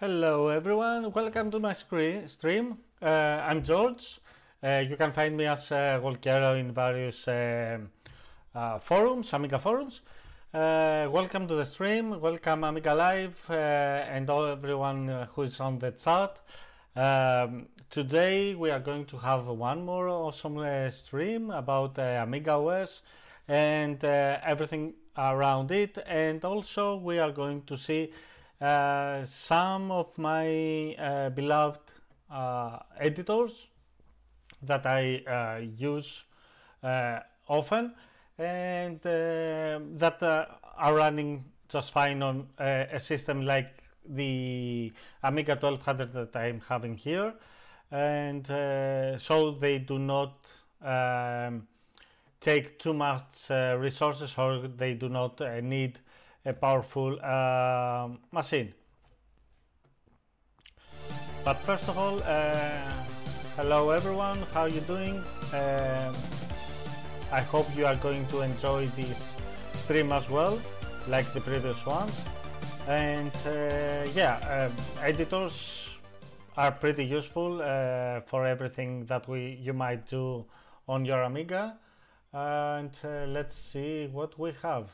Hello everyone, welcome to my stream. I'm George. You can find me as Volkero in various forums, Amiga forums. Welcome to the stream, welcome Amiga Live and all everyone who is on the chat. Today we are going to have one more awesome stream about AmigaOS and everything around it, and also we are going to see some of my beloved editors that I use often and that are running just fine on a system like the Amiga 1200 that I'm having here, and so they do not take too much resources, or they do not need a powerful machine. But first of all, hello everyone, how are you doing? I hope you are going to enjoy this stream as well, like the previous ones. And editors are pretty useful for everything that you might do on your Amiga. And let's see what we have.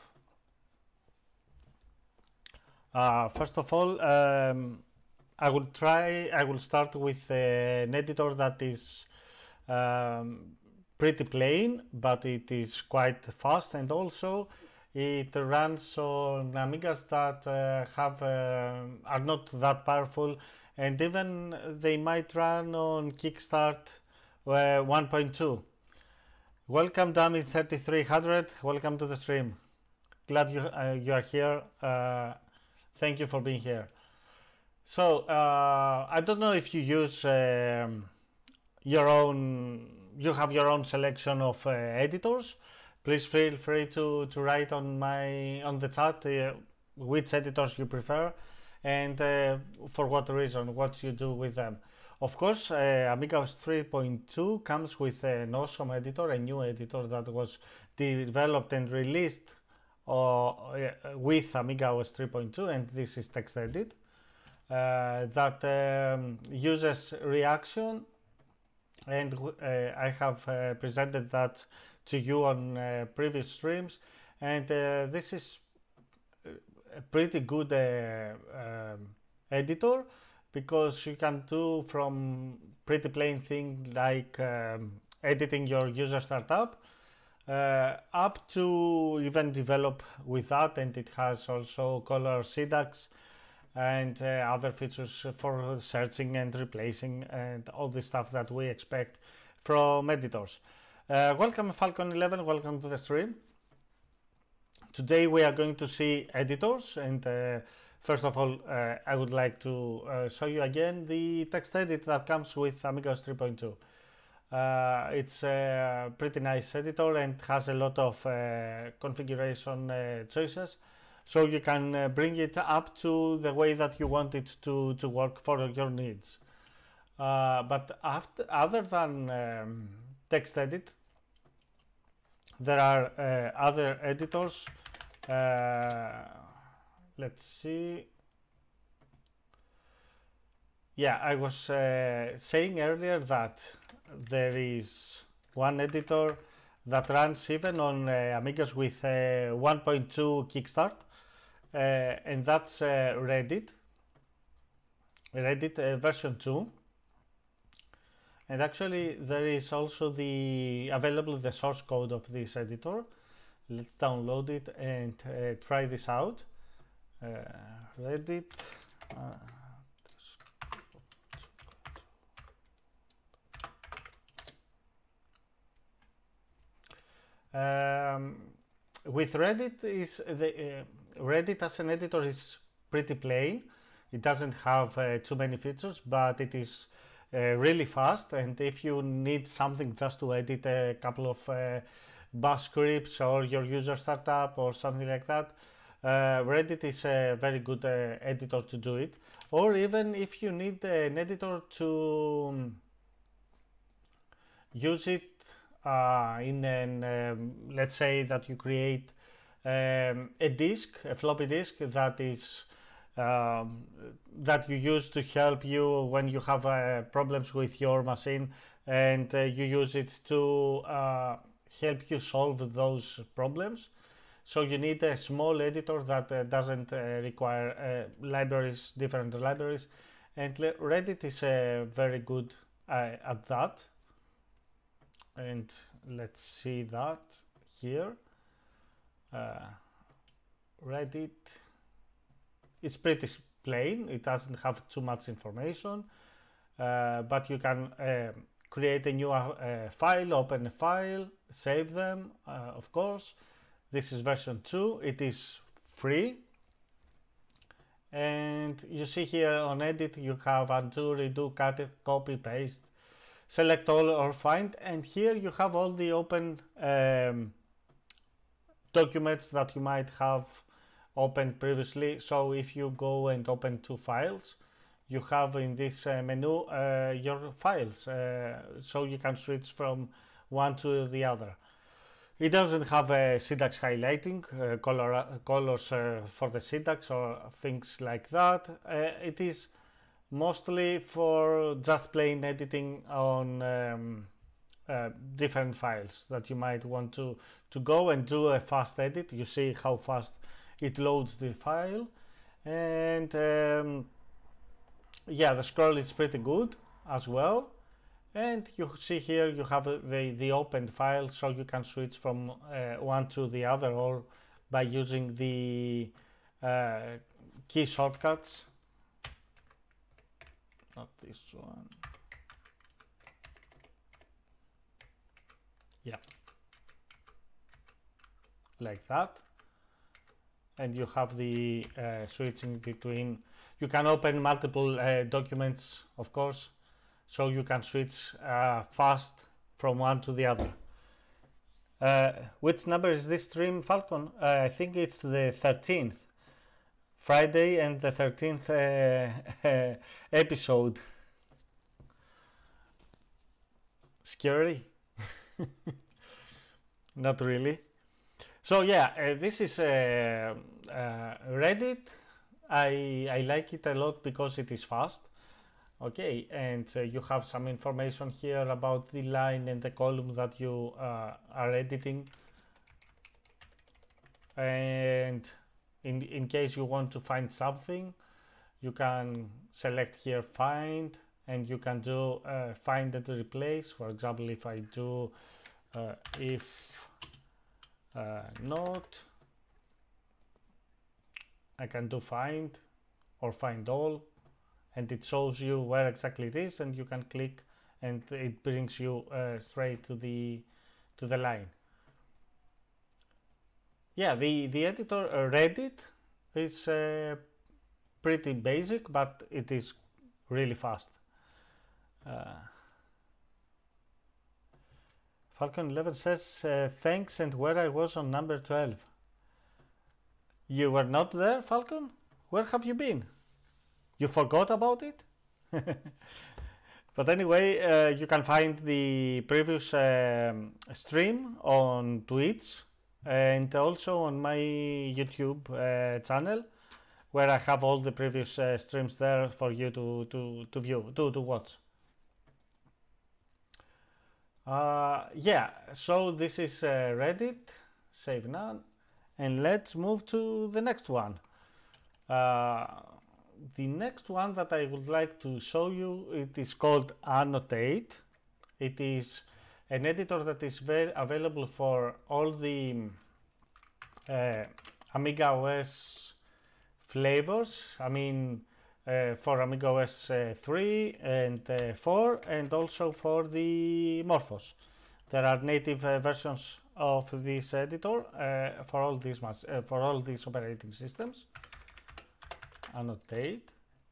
First of all, I will start with an editor that is pretty plain, but it is quite fast, and also it runs on Amigas that are not that powerful, and even they might run on Kickstart 1.2. Welcome Dummy3300, welcome to the stream. Glad you are here. Thank you for being here. So I don't know if you use your own. You have your own selection of editors. Please feel free to write on the chat which editors you prefer and for what reason, what you do with them. Of course, AmigaOS 3.2 comes with an awesome editor, a new editor that was developed and released with AmigaOS 3.2, and this is TextEdit, that uses reaction, and I have presented that to you on previous streams, and this is a pretty good editor, because you can do from pretty plain thing like editing your user startup up to even develop with that, and it has also color syntax and other features for searching and replacing and all the stuff that we expect from editors. Welcome Falcon11, welcome to the stream. Today we are going to see editors, and first of all I would like to show you again the TextEdit that comes with AmigaOS 3.2. It's a pretty nice editor and has a lot of configuration choices, so you can bring it up to the way that you want it to work for your needs. But other than TextEdit, there are other editors. Let's see. Yeah, I was saying earlier that there is one editor that runs even on Amigas with 1.2 Kickstart, and that's Reddit version 2. And actually there is also available the source code of this editor. Let's download it and try this out. Reddit. With Reddit, Reddit as an editor is pretty plain. It doesn't have too many features, but it is really fast, and if you need something just to edit a couple of bash scripts or your user startup or something like that, Reddit is a very good editor to do it. Or even if you need an editor to use it in an let's say that you create a floppy disk that is that you use to help you when you have problems with your machine, and you use it to help you solve those problems. So you need a small editor that doesn't require libraries, different libraries, and Reddit is very good at that. And let's see that here. Reddit, it's pretty plain, it doesn't have too much information, but you can create a new file, open a file, save them, of course. This is version 2, it is free. And you see here on edit you have undo, redo, cut, copy, paste, select all or find, and here you have all the open documents that you might have opened previously. So if you go and open two files, you have in this menu your files, so you can switch from one to the other. It doesn't have a syntax highlighting, colors for the syntax or things like that. It is mostly for just plain editing on different files that you might want to go and do a fast edit. You see how fast it loads the file, and yeah, the scroll is pretty good as well. And you see here you have the opened file, so you can switch from one to the other, or by using the key shortcuts. Not this one. Yeah, like that. And you have the switching between. You can open multiple documents, of course, so you can switch fast from one to the other. Which number is this stream, Falcon? I think it's the 13th. Friday and the 13th episode. Scary? Not really. So yeah, this is Reddit. I like it a lot because it is fast. Okay, and you have some information here about the line and the column that you are editing. And in case you want to find something, you can select here find, and you can do find and replace. For example, if I do if not, I can do find or find all, and it shows you where exactly it is, and you can click and it brings you straight to the line. Yeah, the editor Reddit is pretty basic, but it is really fast. Falcon 11 says thanks, and where I was on number 12. You were not there, Falcon? Where have you been? You forgot about it? But anyway, you can find the previous stream on Twitch and also on my YouTube channel, where I have all the previous streams there for you to view, to watch. Yeah, so this is Reddit, save none, and let's move to the next one. The next one that I would like to show you, it is called Annotate. It is an editor that is available for all the AmigaOS flavors. I mean, for AmigaOS 3 and 4, and also for the Morphos. There are native versions of this editor for all these operating systems. Annotate.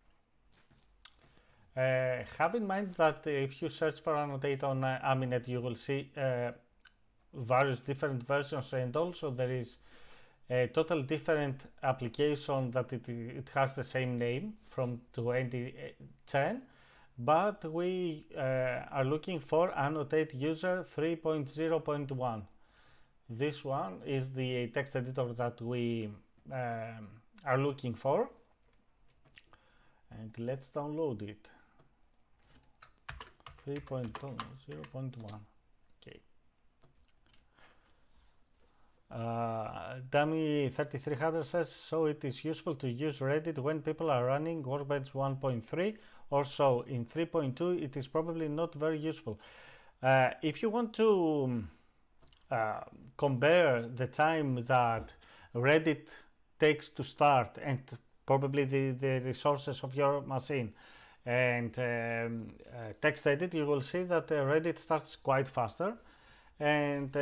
Have in mind that if you search for Annotate on Aminet, you will see various different versions, and also there is a total different application that it has the same name from 2010, but we are looking for Annotate User 3.0.1. This one is the text editor that we are looking for. and let's download it. 3.2 0.1. Okay. Dummy3300 says, so it is useful to use Reddit when people are running Workbench 1.3 or so. In 3.2 it is probably not very useful. If you want to compare the time that Reddit takes to start and probably the resources of your machine and TextEdit, you will see that Reddit starts quite faster, and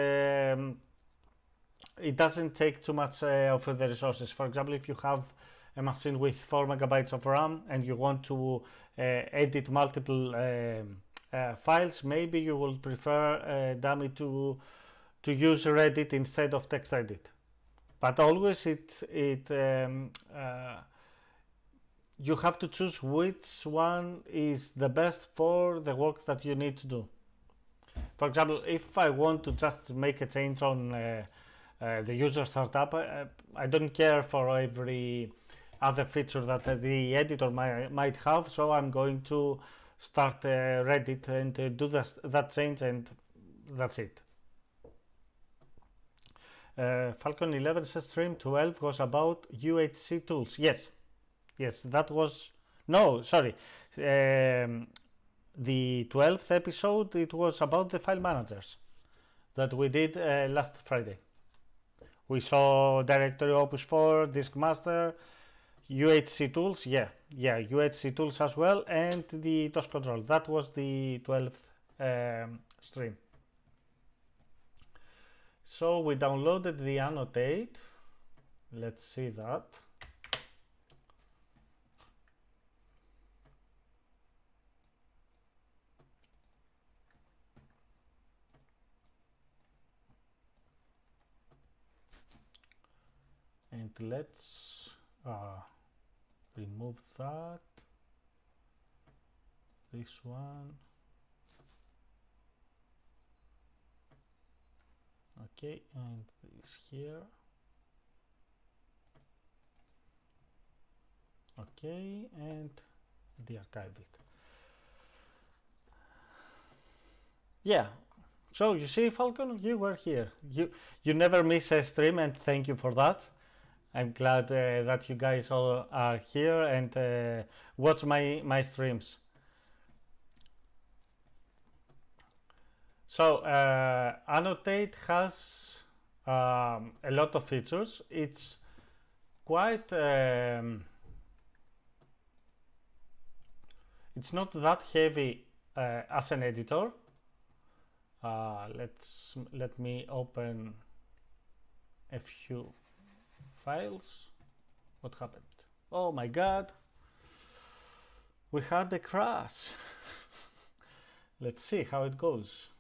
it doesn't take too much of the resources. For example, if you have a machine with 4 megabytes of RAM and you want to edit multiple files, maybe you will prefer Dummy to use Reddit instead of TextEdit. But always you have to choose which one is the best for the work that you need to do. For example, if I want to just make a change on the user startup, I don't care for every other feature that the editor might have, so I'm going to start Reddit and do that change, and that's it. Falcon 11 says stream 12 was about UHC tools. Yes, that was, no, sorry. The 12th episode, it was about the file managers that we did last Friday. We saw directory Opus 4, Disk Master, UHC tools, UHC tools as well, and the DOS control. That was the 12th stream. So we downloaded the annotate. Let's see that. And let's remove that. This one. Okay, and this here. Okay, and dearchive it. Yeah, so you see, Falcon, you were here. You never miss a stream, and thank you for that. I'm glad that you guys all are here and watch my streams. So Annotate has a lot of features. It's quite it's not that heavy as an editor. Let me open a few files. What happened? Oh my god, we had a crash. Let's see how it goes.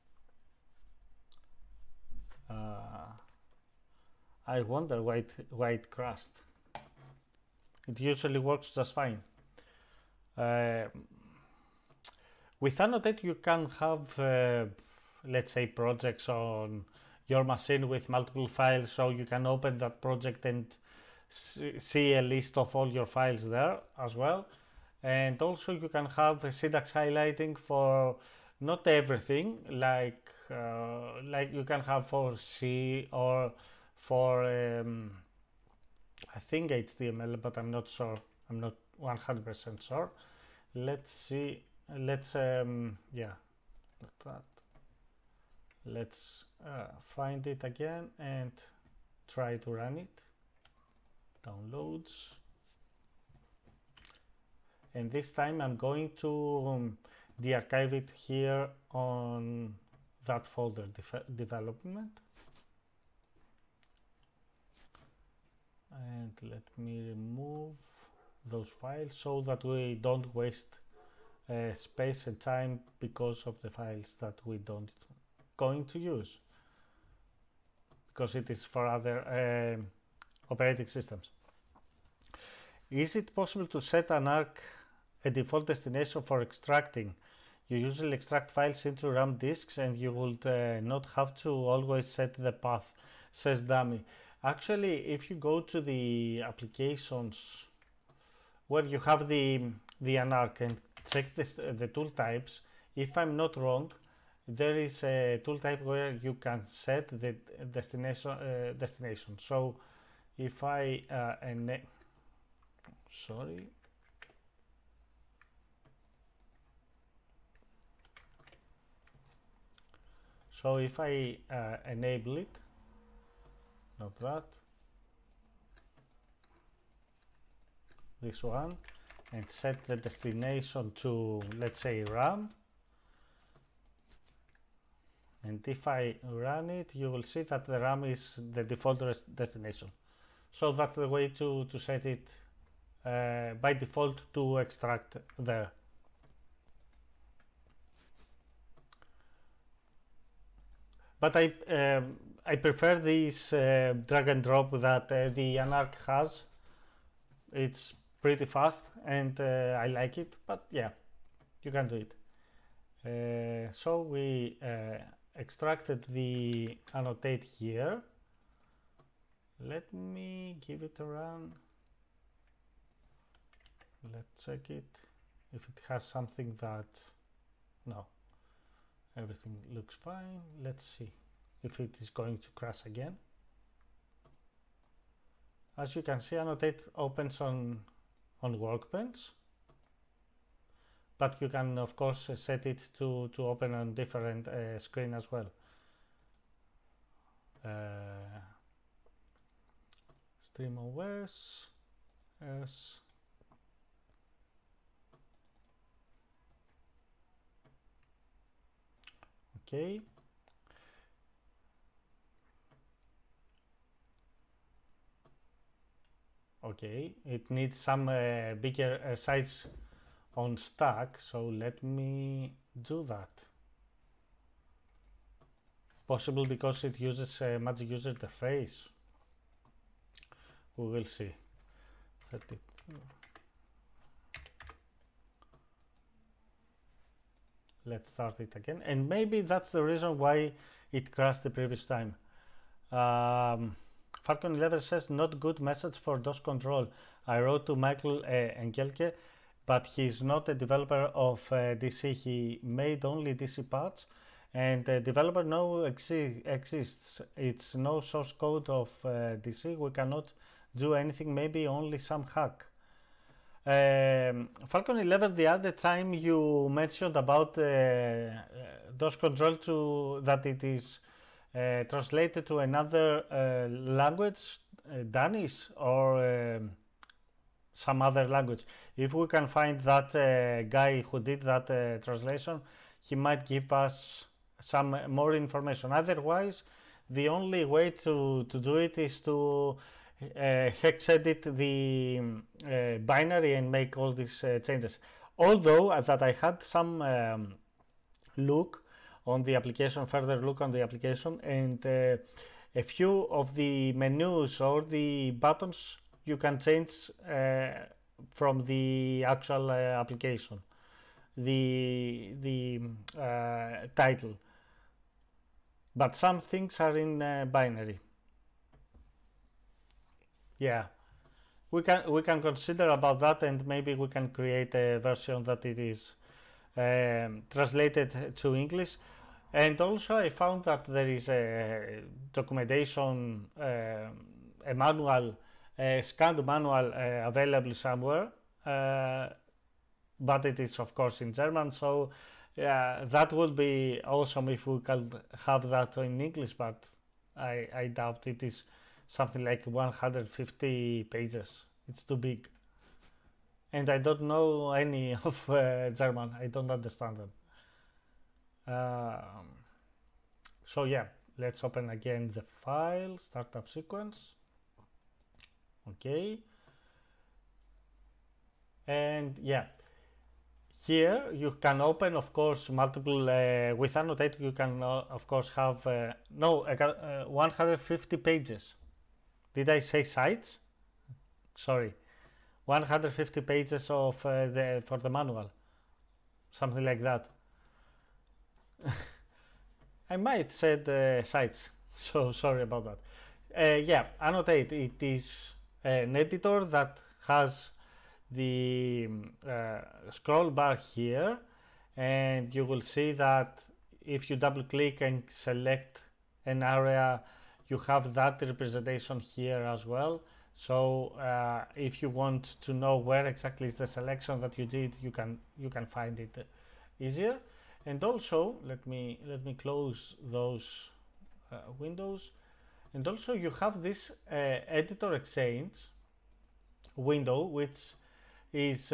I wonder why it crashed. It usually works just fine. With Annotate you can have let's say projects on your machine with multiple files, so you can open that project and see a list of all your files there as well. And also you can have a syntax highlighting for not everything, like you can have for C or for I think HTML, but I'm not sure. I'm not 100% sure. Let's see. Let's yeah, like that. Let's find it again and try to run it. Downloads. And this time I'm going to dearchive it here on that folder, development. And let me remove those files so that we don't waste space and time because of the files that we don't going to use, because it is for other operating systems. Is it possible to set an ARC a default destination for extracting? You usually extract files into RAM disks and you would not have to always set the path, says Dummy. Actually, if you go to the applications where you have the anarch and check this, the tool types. If I'm not wrong, there is a tool type where you can set the destination. So if I sorry. So if I enable it, not that, this one, and set the destination to, let's say, RAM, and if I run it, you will see that the RAM is the default destination. So that's the way to set it by default to extract there. But I prefer this drag and drop that the Anarch has. It's pretty fast and I like it, but yeah, you can do it. So we extracted the annotate here. Let me give it a run. Let's check it if it has something that, no, everything looks fine. Let's see if it is going to crash again. As you can see, annotate opens on Workbench, but you can of course set it to open on different screen as well. StreamOS, yes. Okay. Okay, it needs some bigger size on stack, so let me do that. Possible because it uses Magic User Interface. We will see. 30. Let's start it again, and maybe that's the reason why it crashed the previous time. Falcon 11 says, not good message for DOS control. I wrote to Michael Engelke, but he's not a developer of DC. He made only DC parts, and developer no exists. It's no source code of DC. We cannot do anything, maybe only some hack. Falcon 11, the other time you mentioned about DOS control that it is translated to another language, Danish or some other language. If we can find that guy who did that translation, he might give us some more information. Otherwise, the only way to do it is to hex edit the binary and make all these changes. Although that I had some look on the application, further look on the application, and a few of the menus or the buttons you can change from the actual application, the title, but some things are in binary. Yeah, we can consider about that, and maybe we can create a version that it is translated to English. And also I found that there is a documentation, a manual, a scanned manual available somewhere, but it is of course in German, so yeah, that would be awesome if we could have that in English, but I doubt it. Is something like 150 pages. It's too big. And I don't know any of German. I don't understand them. So yeah, let's open again the file, startup sequence. Okay. And yeah, here you can open, of course, multiple, with Annotate you can, of course, have, 150 pages. Did I say sites? Sorry. 150 pages of for the manual, something like that. I might said sites, so sorry about that. Yeah, Annotate, it is an editor that has the scroll bar here, and you will see that if you double click and select an area, you have that representation here as well. So if you want to know where exactly is the selection that you did, you can find it easier. And also let me close those windows. And also you have this editor exchange window, which is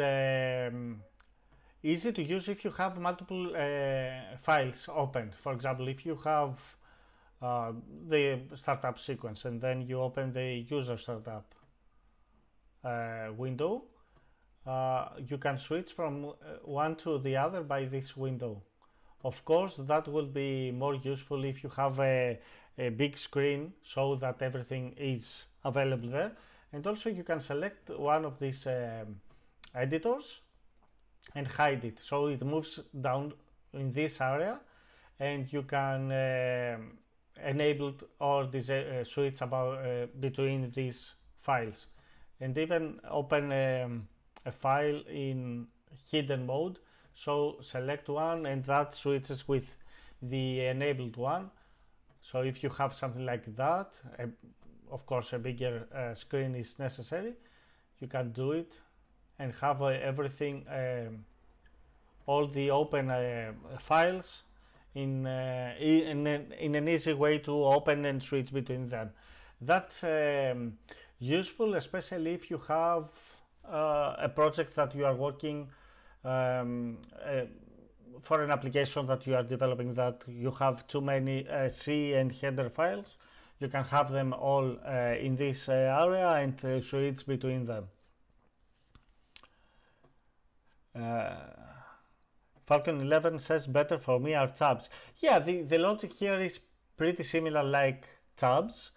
easy to use if you have multiple files opened. For example, if you have the startup sequence and then you open the user startup window, you can switch from one to the other by this window. Of course, that will be more useful if you have a big screen so that everything is available there. And also you can select one of these editors and hide it, so it moves down in this area, and you can enable or switch between these files, and even open a file in hidden mode. So select one and that switches with the enabled one. So if you have something like that, of course a bigger screen is necessary, you can do it and have everything, all the open files in an easy way to open and switch between them. That's useful, especially if you have a project that you are working for an application that you are developing, that you have too many C and header files. You can have them all in this area and switch between them. Falcon 11 says better for me are tabs. Yeah, the logic here is pretty similar like tabs.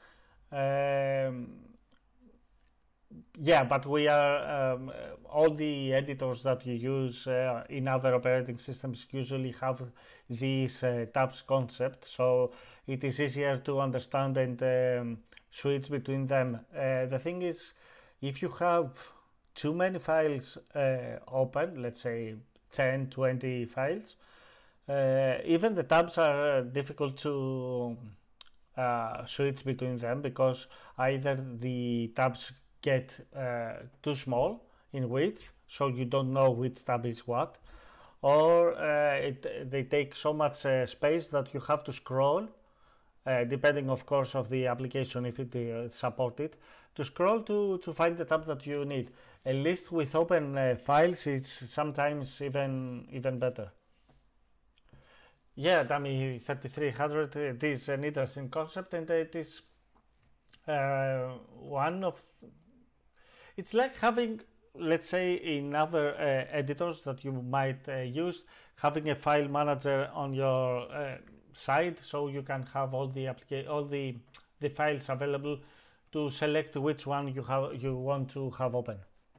Yeah, but we are all the editors that you use in other operating systems usually have this tabs concept, so it is easier to understand and switch between them. The thing is, if you have too many files open, let's say 10, 20 files, even the tabs are difficult to switch between them, because either the tabs get too small in width, so you don't know which tab is what, or they take so much space that you have to scroll, depending of course of the application, if it supports it, to scroll to find the tab that you need. At least with open files, it's sometimes even better. Yeah, Dummy 3300, it is an interesting concept, and it is one of, it's like having, let's say in other editors that you might use, having a file manager on your side, so you can have all the files available to select which one you want to have open.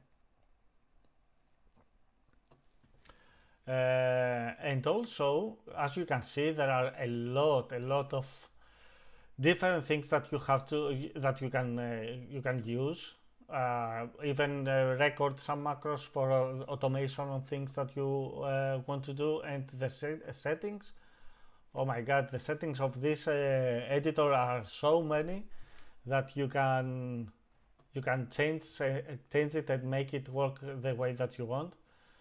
And also, as you can see, there are a lot of different things that you can use. Even record some macros for automation on things that you want to do, and the settings. Oh my god, the settings of this editor are so many that you can change it and make it work the way that you want.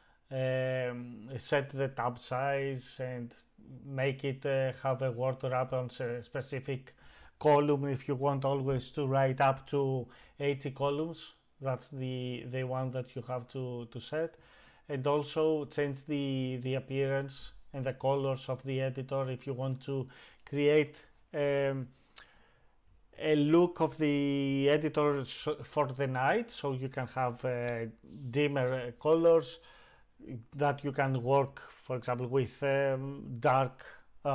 Set the tab size and make it have a word wrap on a specific column if you want always to write up to 80 columns. That's the one that you have to set. And also change the appearance and the colors of the editor if you want to create a look of the editor for the night, so you can have dimmer colors that you can work, for example, with dark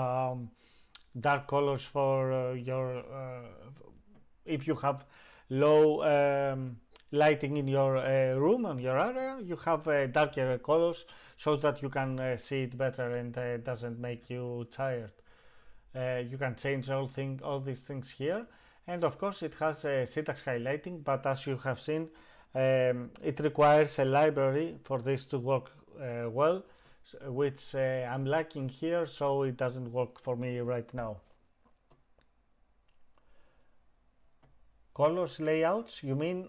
colors for your if you have low lighting in your room, on your area, you have darker colors so that you can see it better and it doesn't make you tired. You can change all these things here, and of course it has syntax highlighting, but as you have seen, It requires a library for this to work well, which I'm lacking here, so it doesn't work for me right now. Colors layouts, you mean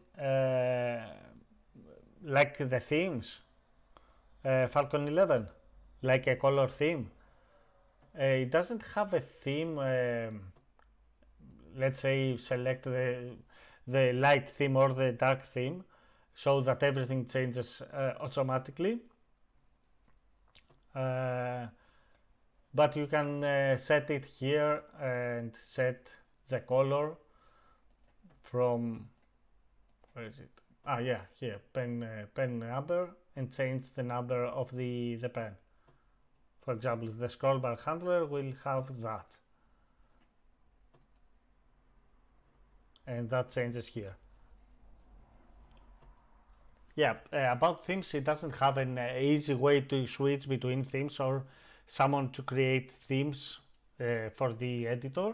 like the themes? Falcon 11, like a color theme. It doesn't have a theme. Let's say select the light theme or the dark theme, so that everything changes automatically. But you can set it here and set the color from, where is it? Ah, yeah, here, pen number, and change the number of the pen. For example, the scroll bar handler will have that, and that changes here. Yeah, about themes, it doesn't have an easy way to switch between themes or someone to create themes for the editor.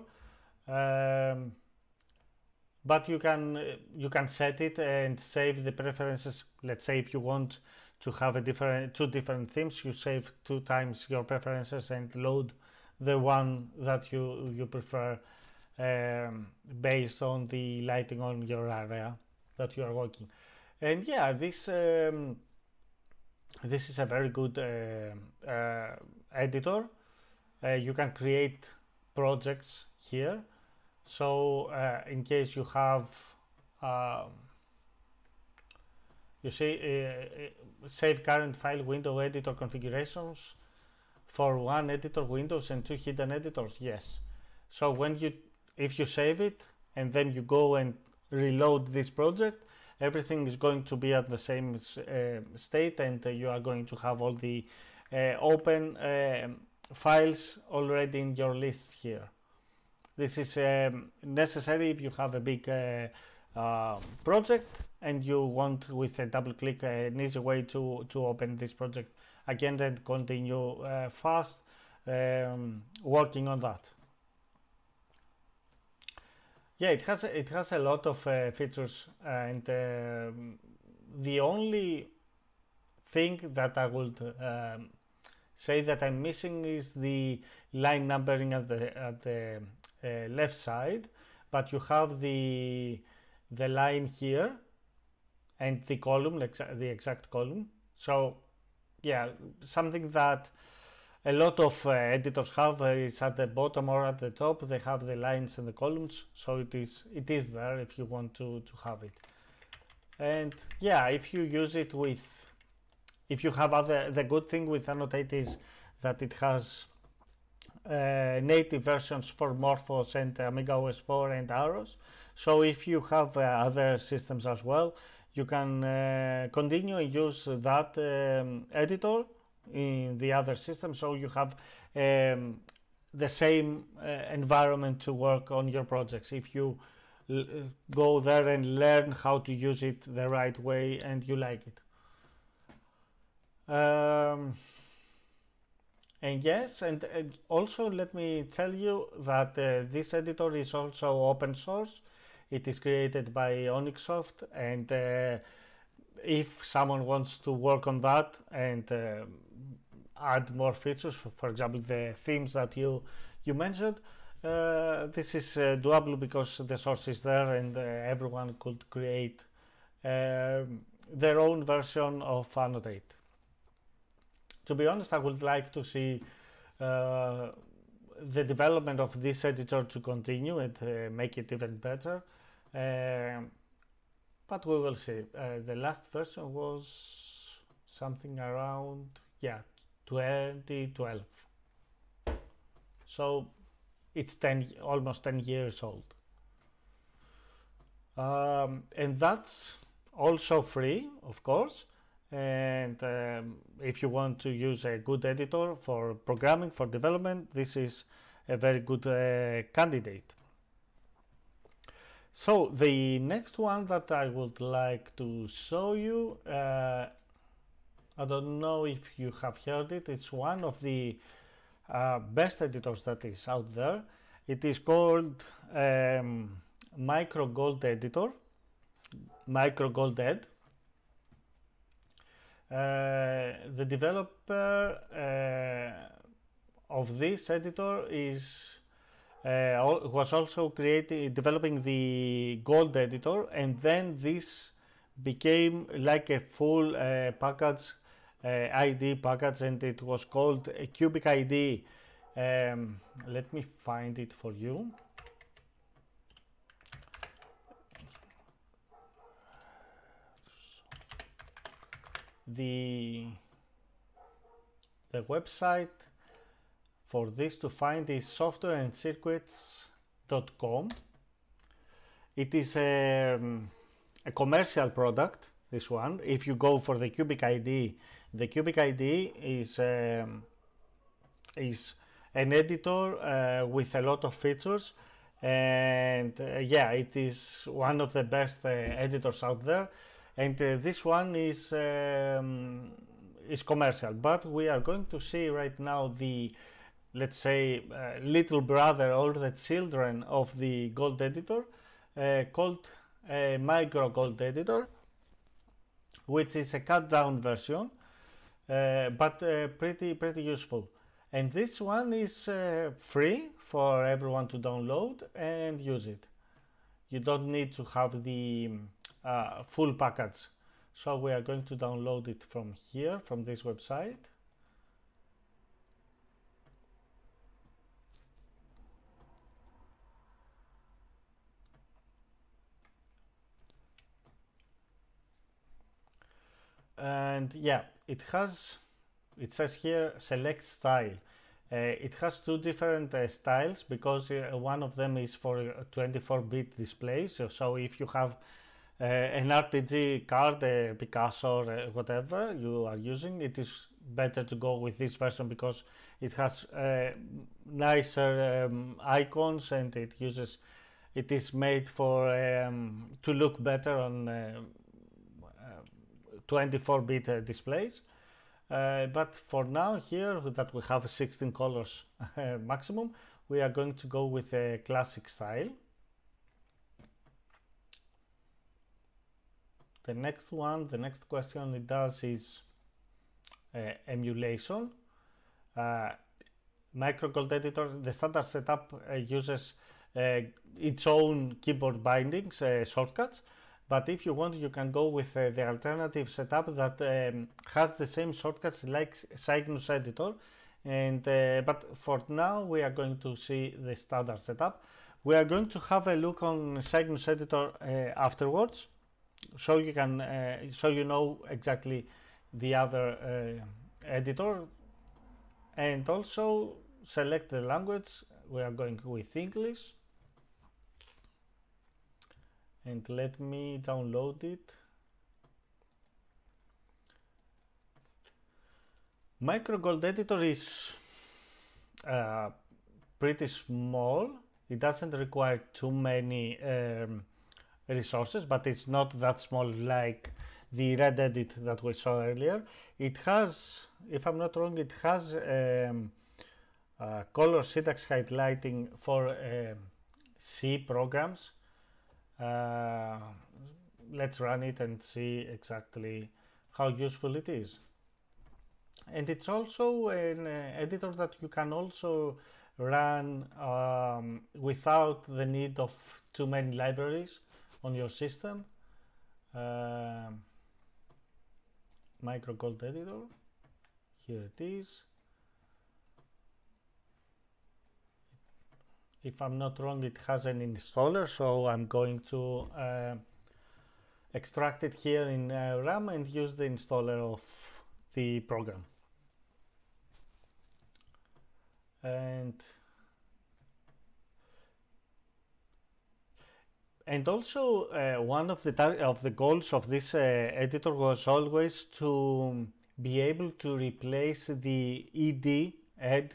But you can set it and save the preferences. Let's say if you want to have two different themes, you save 2 times your preferences and load the one that you prefer based on the lighting on your area that you are working. And yeah, this is a very good editor. You can create projects here. So in case you have, you see, save current file window editor configurations for 1 editor windows and 2 hidden editors. Yes. So if you save it and then you go and reload this project, everything is going to be at the same state, and you are going to have all the open files already in your list here. This is necessary if you have a big project and you want, with a double click, an easy way to open this project again and continue fast working on that. Yeah, it has a lot of features, and the only thing that I would say that I'm missing is the line numbering at the left side, but you have the line here and the column, like the exact column. So yeah, something that a lot of editors have is at the bottom or at the top. They have the lines and the columns, so it is there if you want to have it. And yeah, if you use it with, if you have the good thing with Annotate is that it has native versions for Morphos and AmigaOS 4 and Aros. So if you have other systems as well, you can continue and use that editor in the other system, so you have the same environment to work on your projects if you go there and learn how to use it the right way and you like it. And yes, and also let me tell you that this editor is also open source. It is created by Onyxsoft, and if someone wants to work on that and add more features, for example the themes that you mentioned, this is doable because the source is there, and everyone could create their own version of Annotate. To be honest, I would like to see the development of this editor to continue and make it even better, but we will see. The last version was something around, yeah, 2012, so it's almost 10 years old, and that's also free, of course. And if you want to use a good editor for programming, for development, this is a very good candidate. So the next one that I would like to show you, I don't know if you have heard it, it's one of the best editors that is out there. It is called Micro Gold Editor, Micro Gold Ed. The developer of this editor was also developing the Gold editor, and then this became like a full package, ID package, and it was called a Cubic ID. Let me find it for you. The website for this to find is softwareandcircuits.com. It is a commercial product, this one. If you go for the Cubic ID, the Cubic ID is an editor with a lot of features, and yeah, it is one of the best editors out there. And this one is commercial, but we are going to see right now the, let's say, little brother or the children of the Gold editor, called Micro Gold editor, which is a cut down version, but pretty useful. And this one is free for everyone to download and use it. You don't need to have the full package. So we are going to download it from here, from this website. And yeah, it says here select style. It has two different styles, because one of them is for 24-bit displays. So if you have an RPG card, a Picasso, or whatever you are using, it is better to go with this version, because it has nicer icons, and it is made for to look better on 24-bit displays. But for now, here that we have 16 colors maximum, we are going to go with a classic style. The next question it does is emulation. Micro Gold editor, the standard setup uses its own keyboard bindings, shortcuts. But if you want, you can go with the alternative setup that has the same shortcuts like Cygnus editor. And but for now, we are going to see the standard setup. We are going to have a look on Cygnus editor afterwards, so you can so you know exactly the other editor, and also select the language. We are going with English. And let me download it. Micro Gold editor is pretty small. It doesn't require too many resources, but it's not that small like the Red Edit that we saw earlier. It has, if I'm not wrong, it has color syntax highlighting for C programs. Let's run it and see exactly how useful it is. And it's also an editor that you can also run without the need of too many libraries on your system. Micro Gold editor, here it is. If I'm not wrong, it has an installer, so I'm going to extract it here in RAM and use the installer of the program. And also one of the goals of this editor was always to be able to replace the ed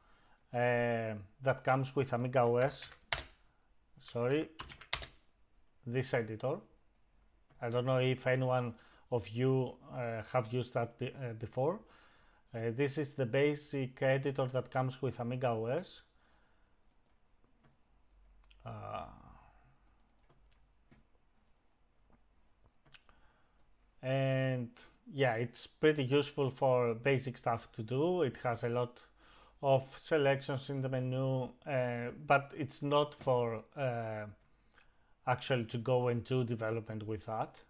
that comes with AmigaOS. Sorry, this editor. I don't know if anyone of you have used that before. This is the basic editor that comes with AmigaOS. And yeah, it's pretty useful for basic stuff to do. It has a lot of selections in the menu, but it's not for actually to go and do development with that.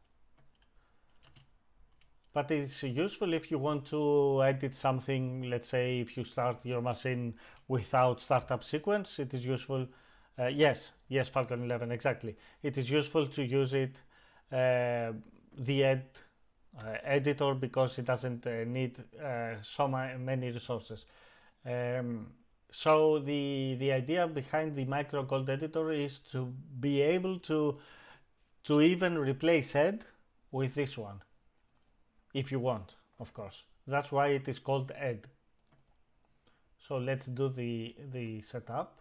But it's useful if you want to edit something. Let's say if you start your machine without startup sequence, it is useful. Yes, Falcon 11, exactly. It is useful to use it, the editor, because it doesn't need so many resources. So the idea behind the micro code editor is to be able to even replace ed with this one, if you want, of course. That's why it is called ed. So let's do the setup.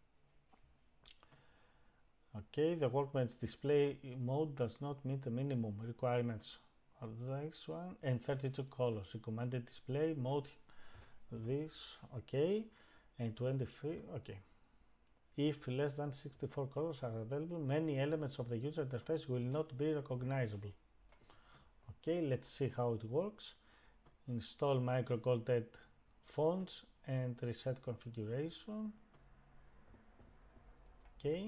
Okay, the workbench display mode does not meet the minimum requirements of this one, and 32 colors. Recommended display mode, this, okay, and 23, okay. If less than 64 colors are available, many elements of the user interface will not be recognizable. Okay, let's see how it works. Install micro-golded fonts and reset configuration. Okay.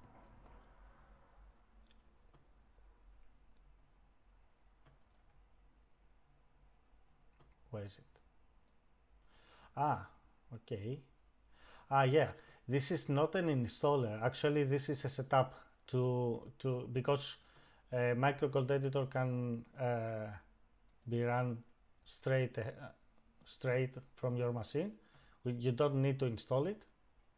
Where is it? Ah, okay. Ah, yeah. This is not an installer. Actually, this is a setup because micro-code editor can be run straight from your machine. You don't need to install it.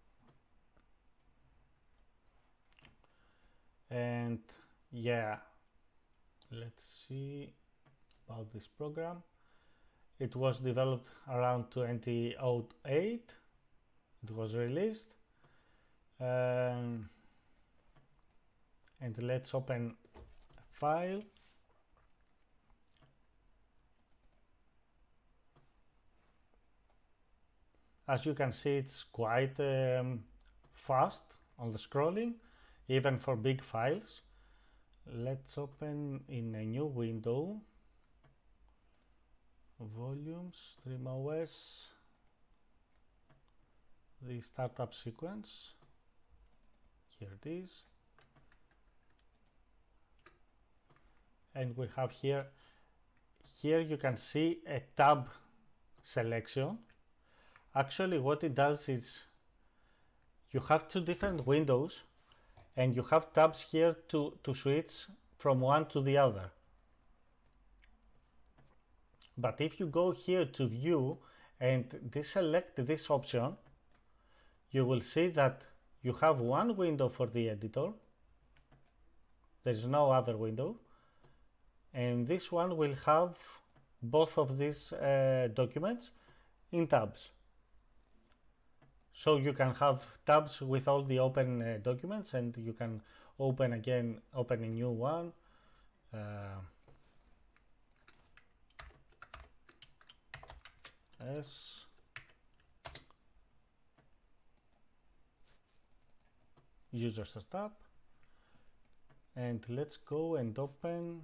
And yeah, let's see about this program. It was developed around 2008. It was released. And let's open a file. As you can see, it's quite fast on the scrolling, even for big files. Let's open in a new window. Volumes, StreamOS, the startup sequence. Here it is. And we have here you can see a tab selection. Actually, what it does is you have two different windows and you have tabs here to switch from one to the other. But if you go here to view and deselect this option, you will see that you have one window for the editor. There is no other window. And this one will have both of these documents in tabs. So you can have tabs with all the open documents, and you can open a new one. S user startup, and let's go and open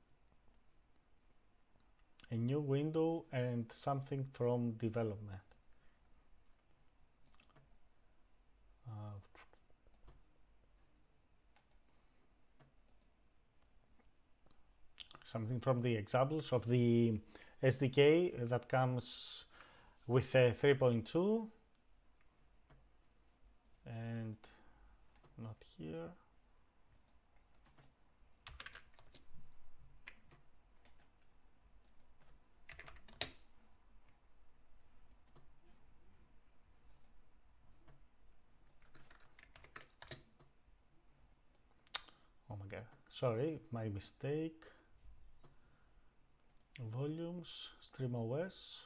a new window and something from development. Something from the examples of the SDK that comes with 3.2, and not here. Oh my god, sorry, my mistake. Volumes, StreamOS,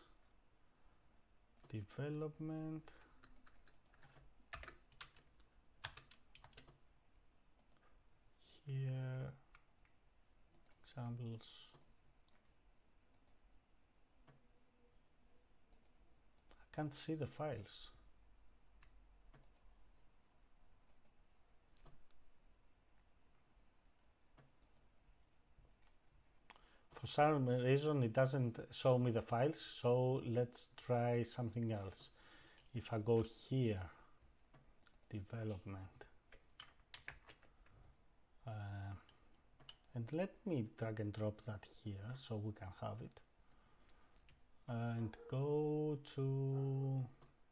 development, here, examples. I can't see the files. For some reason it doesn't show me the files, so let's try something else. If I go here, development, and let me drag and drop that here so we can have it, and go to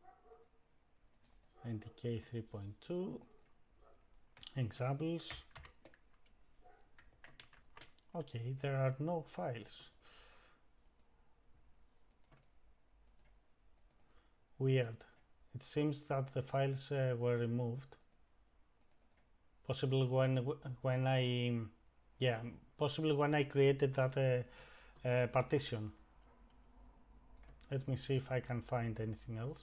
NDK 3.2 examples. Okay, there are no files. Weird. It seems that the files were removed. Possibly when I created that partition. Let me see if I can find anything else.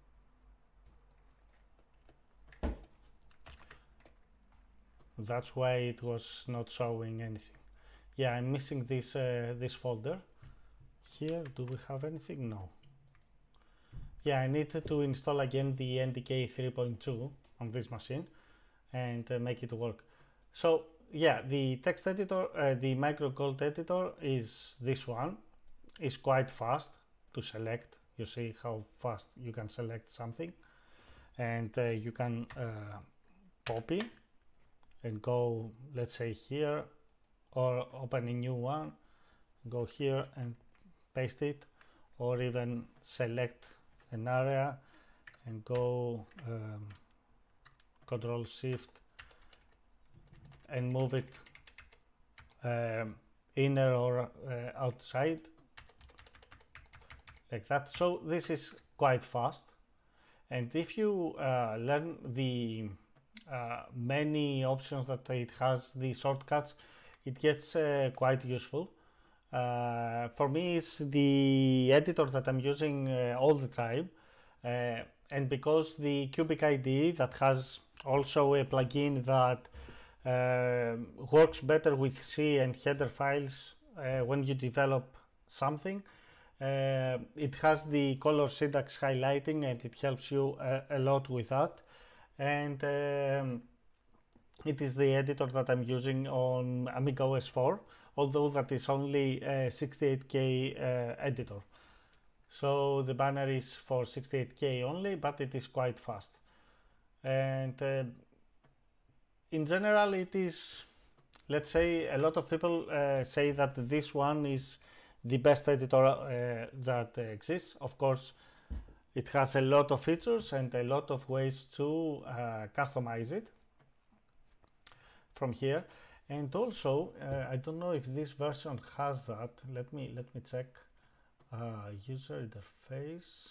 That's why it was not showing anything. Yeah, I'm missing this this folder. Here, do we have anything? No. Yeah, I need to install again the NDK 3.2 on this machine and make it work. So yeah, the text editor, the microcode editor is this one. It's quite fast to select. You see how fast you can select something, and you can copy and go, let's say here, or open a new one, go here and paste it, or even select an area and go Control Shift and move it inner or outside, like that. So this is quite fast, and if you learn the many options that it has, the shortcuts, it gets quite useful. For me, it's the editor that I'm using all the time, and because the Cubic IDE that has also a plugin that works better with C and header files when you develop something, it has the color syntax highlighting, and it helps you a lot with that. And it is the editor that I'm using on AmigaOS 4, although that is only a 68K editor. So the banner is for 68K only, but it is quite fast. And in general, it is, let's say, a lot of people say that this one is the best editor that exists. Of course, it has a lot of features and a lot of ways to customize it from here. And also, I don't know if this version has that. Let me check. User interface.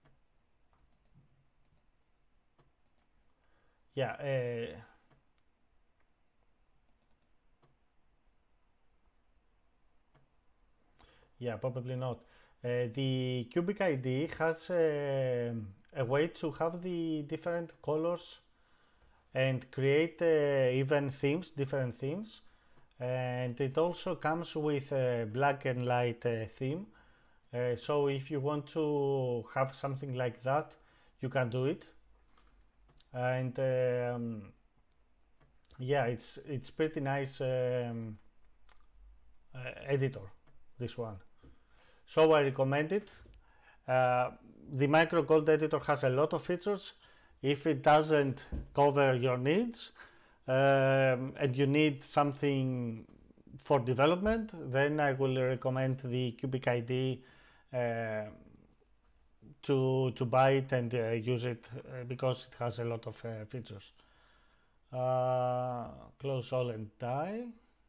Yeah. Yeah, probably not. The Cubic IDE has a way to have the different colors and create even themes, different themes, and it also comes with a black and light theme. So if you want to have something like that, you can do it. And yeah, it's pretty nice editor, this one. So I recommend it. The microcode editor has a lot of features. If it doesn't cover your needs and you need something for development, then I will recommend the Cubic IDE to buy it and use it because it has a lot of features. Close all and die.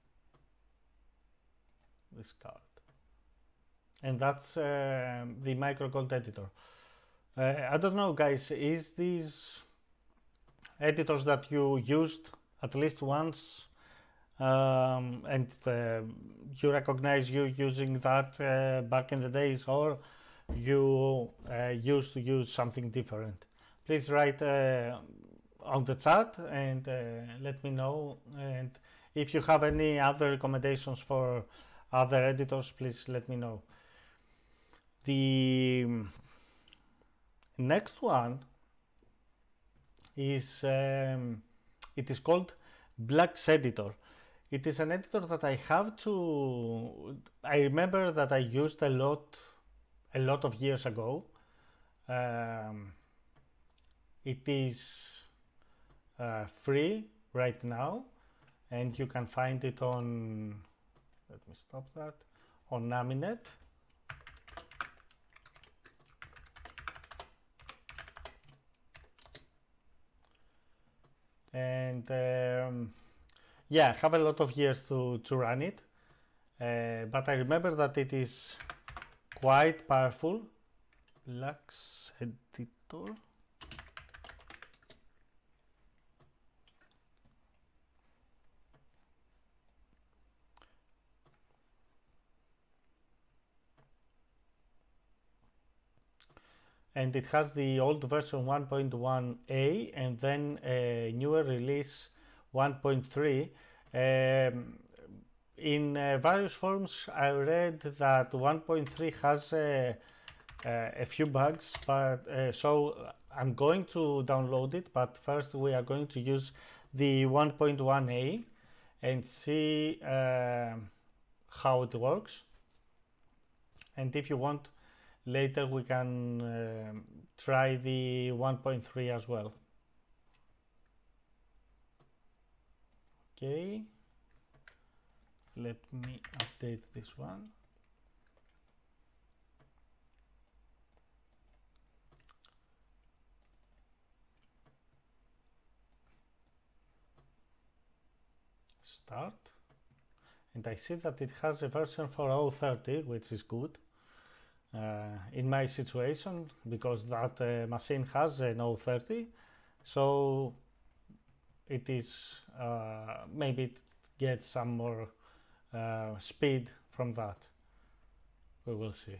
Discard. And that's the microcode editor. I don't know, guys, is these editors that you used at least once and you recognize you using that back in the days, or you used to use something different? Please write on the chat and let me know. And if you have any other recommendations for other editors, please let me know. The next one is it is called Black's editor. It is an editor that I remember that I used a lot of years ago. It is free right now, and you can find it on, let me stop that, on Aminet. And yeah, I have a lot of years to run it, but I remember that it is quite powerful. Lux editor. And it has the old version 1.1a and then a newer release 1.3. In various forums I read that 1.3 has a few bugs, but so I'm going to download it, but first we are going to use the 1.1a and see how it works. And if you want, later we can try the 1.3 as well. Okay, let me update this one. Start, and I see that it has a version for 0.30, which is good in my situation, because that machine has an 0.30, so it is maybe it gets some more speed from that. We will see.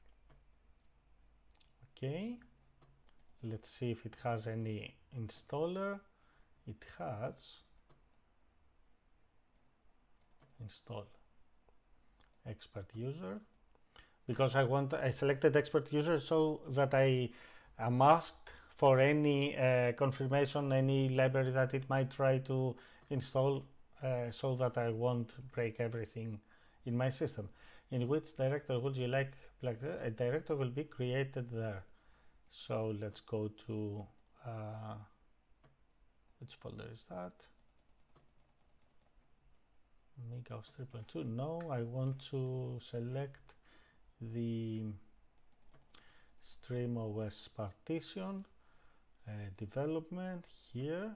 Okay, let's see if it has any installer. It has install expert user, because I selected expert user so that I am asked for any confirmation, any library that it might try to install, so that I won't break everything in my system. In which directory would you like a directory will be created there. So let's go to which folder is that? AmigaOS 3.2. No, I want to select the StreamOS partition, development here.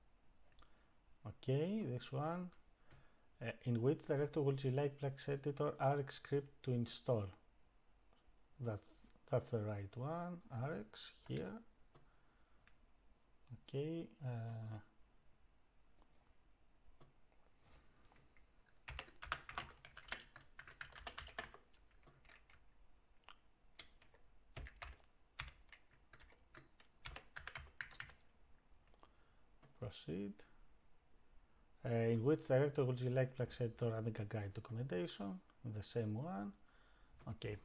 Okay, this one. In which directory would you like TextEdit Rx script to install? That's the right one. Rx here. Okay. Proceed. In which directory would you like TextEdit or Amiga Guide documentation? The same one. Okay.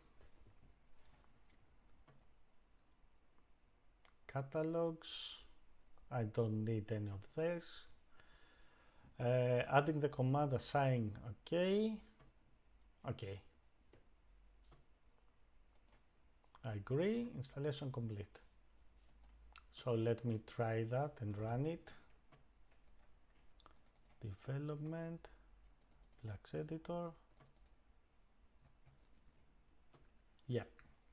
Catalogs. I don't need any of this. Adding the command assign. Okay. Okay. I agree. Installation complete. So let me try that and run it. Development, Plex editor. Yeah.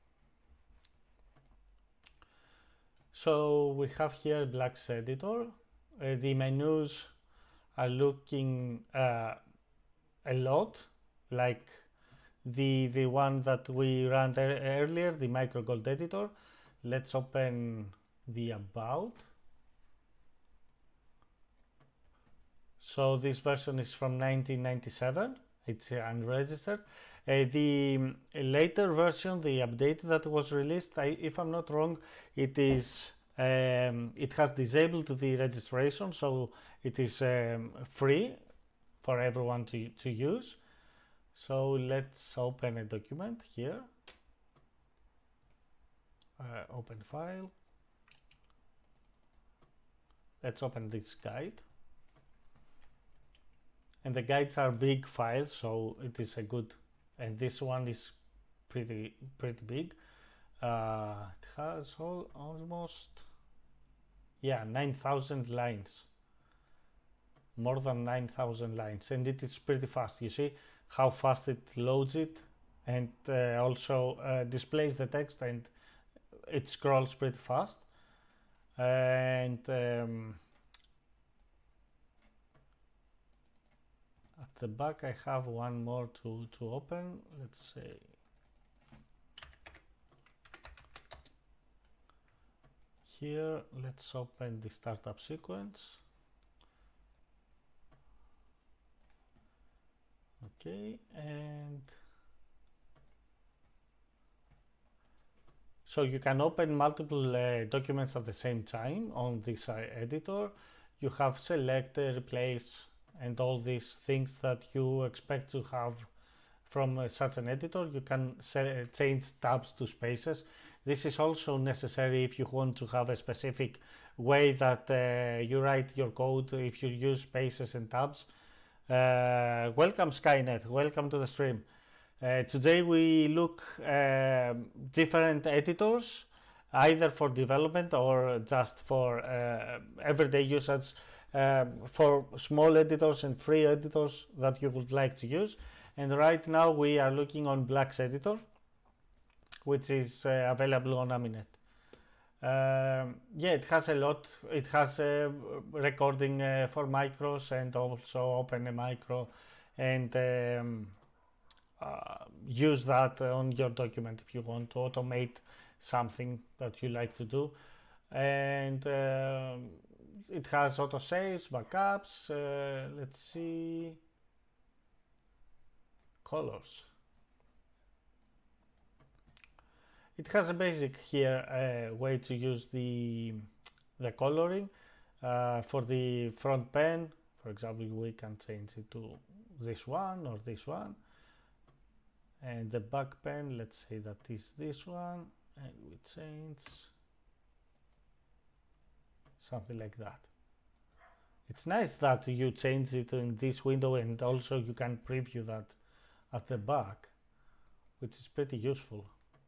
So we have here Plex editor. The menus are looking a lot like the one that we ran earlier, the Micro Gold editor. Let's open the about. So this version is from 1997. It's unregistered. The later version, the update that was released, if I'm not wrong, it is it has disabled the registration, so it is free for everyone to use. So let's open a document here. Open file. Let's open this guide. and the guides are big files, so it is a good, and this one is pretty big. It has almost 9,000 lines, more than 9,000 lines, and it is pretty fast. You see how fast it loads it, and also displays the text, and it scrolls pretty fast. And at the back I have one more to open. Let's say here, let's open the startup sequence. Okay, and so you can open multiple documents at the same time on this editor. You have select, replace, and all these things that you expect to have from such an editor. You can change tabs to spaces. This is also necessary if you want to have a specific way that you write your code, if you use spaces and tabs. Welcome Skynet, welcome to the stream. Today we look different editors, either for development or just for everyday usage, for small editors and free editors that you would like to use. And right now we are looking on Black's editor, which is available on Aminet. It has a lot. It has recording for micros, and also open a micro and use that on your document if you want to automate something that you like to do. And it has autosaves, backups. Let's see, colors. It has a basic here way to use the coloring for the front pen. For example, we can change it to this one or this one, and the back pen, let's say that is this one, and we change something like that. It's nice that you change it in this window, and also you can preview that at the back, which is pretty useful.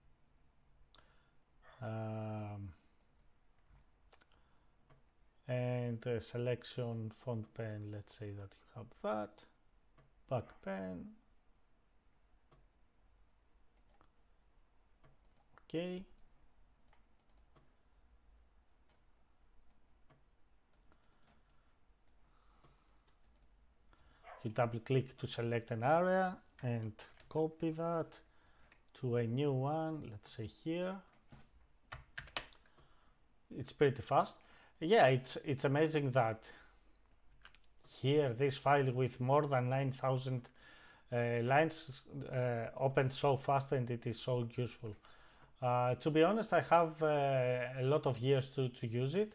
And selection font pen, let's say that you have that, back pen, okay. You double click to select an area and copy that to a new one, let's say here. It's pretty fast. Yeah, it's amazing that here this file with more than 9,000 lines opens so fast, and it is so useful. To be honest, I have a lot of years to use it.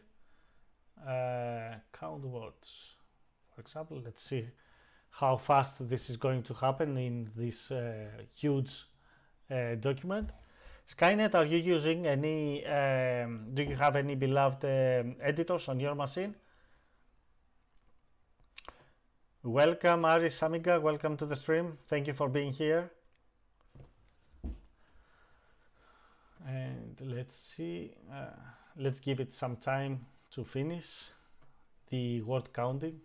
Count words, for example. Let's see how fast this is going to happen in this huge document. Skynet, are you using any, do you have any beloved editors on your machine? Welcome, Aris Amiga, welcome to the stream. Thank you for being here. And let's see, let's give it some time to finish the word counting.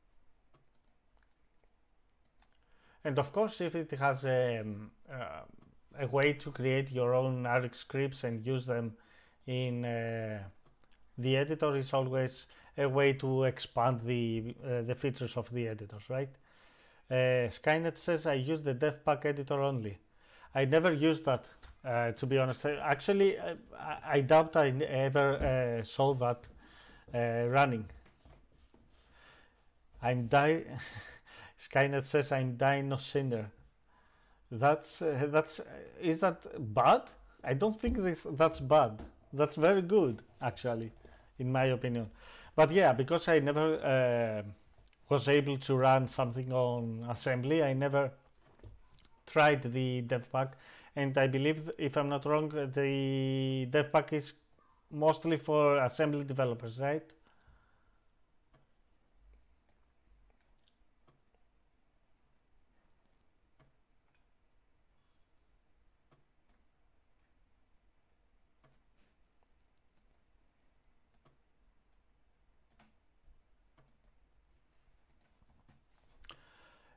And of course, if it has a way to create your own Rx scripts and use them in the editor, is always a way to expand the features of the editors, right? Skynet says I use the DevPack editor only. I never used that, to be honest. Actually, I doubt I ever saw that running. Skynet says I'm Dino Sinner. Is that bad? I don't think that's bad. That's very good, actually, in my opinion. But yeah, because I never was able to run something on assembly, I never tried the DevPack, and I believe, if I'm not wrong, the DevPack is mostly for assembly developers, right?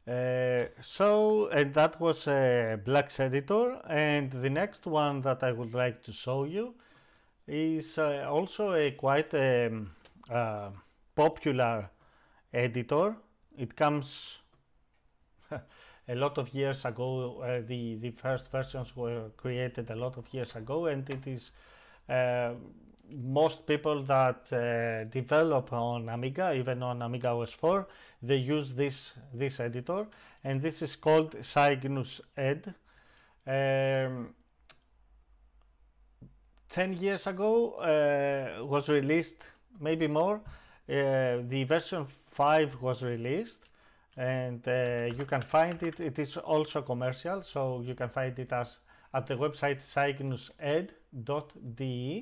And that was Black's editor, and the next one that I would like to show you is also a quite popular editor. It comes a lot of years ago. The first versions were created a lot of years ago, and it is most people that develop on Amiga, even on AmigaOS 4, they use this editor, and this is called Cygnus Ed. 10 years ago was released, maybe more. The version 5 was released, and you can find it. It is also commercial, so you can find it at the website cygnused.de.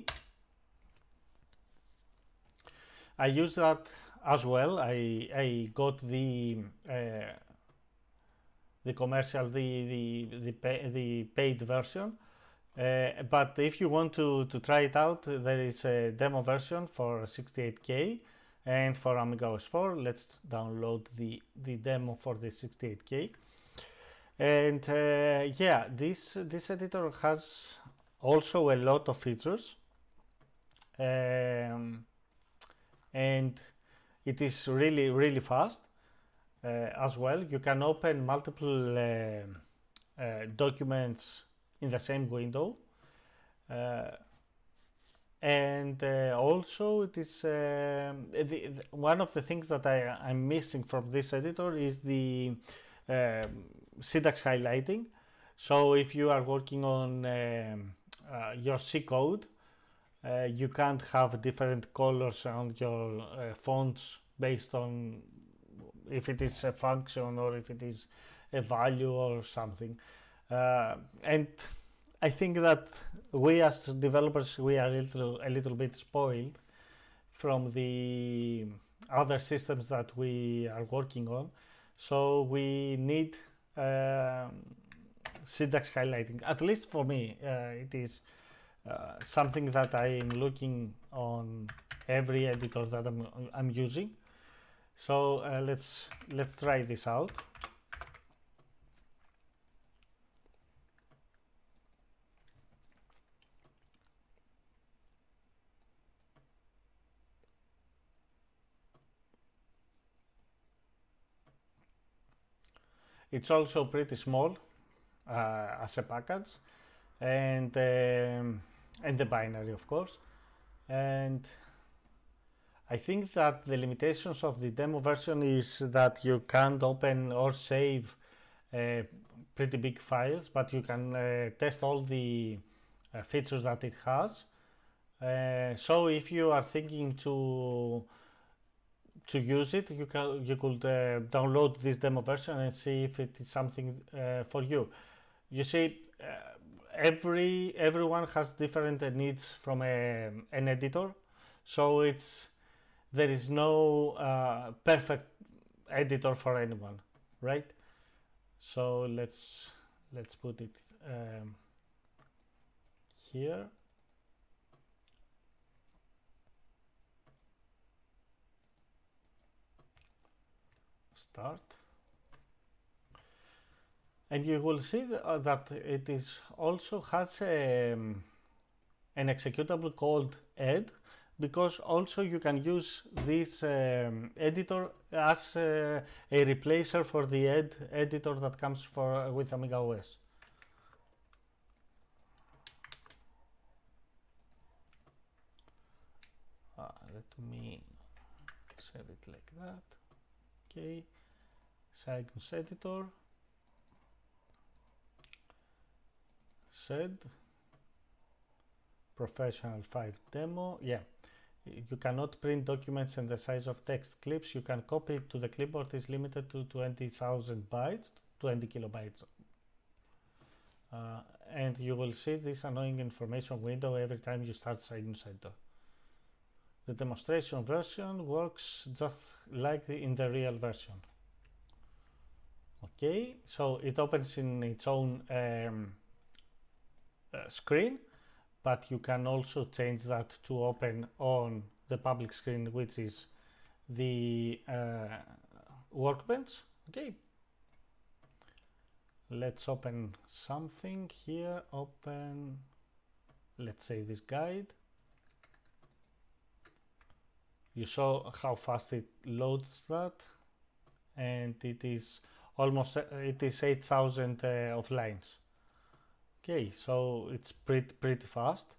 I use that as well. I got the commercial, the paid version. But if you want to try it out, there is a demo version for 68K and for AmigaOS 4. Let's download the demo for the 68K. And yeah, this editor has also a lot of features, and it is really fast as well. You can open multiple documents in the same window, and also it is one of the things that I'm missing from this editor is the syntax highlighting. So if you are working on your C code, you can't have different colors on your fonts based on if it is a function or if it is a value or something. And I think that we as developers, we are a little bit spoiled from the other systems that we are working on. So we need syntax highlighting. At least for me, it is something that I am looking on every editor that I'm using. So let's try this out. It's also pretty small as a package, and the binary, of course. And I think that the limitations of the demo version is that you can't open or save pretty big files, but you can test all the features that it has. So if you are thinking to use it, you could download this demo version and see if it is something for you. You see, everyone has different needs from an editor, so there is no perfect editor for anyone, right? So let's put it here. Start, and you will see that it is also has an executable called ed, because also you can use this editor as a replacer for the ed editor that comes with AmigaOS. Let me save it like that. Okay, Cygnus editor, sed professional 5 demo. Yeah, you cannot print documents and the size of text clips you can copy it to the clipboard is limited to 20,000 bytes, 20 kilobytes. And you will see this annoying information window every time you start Cygnus editor. The demonstration version works just like in the real version. Okay, so it opens in its own screen, but you can also change that to open on the public screen, which is the workbench. Okay, let's open something here. Open, let's say, this guide. You saw how fast it loads that, and it is almost 8,000 of lines. Okay, so it's pretty fast,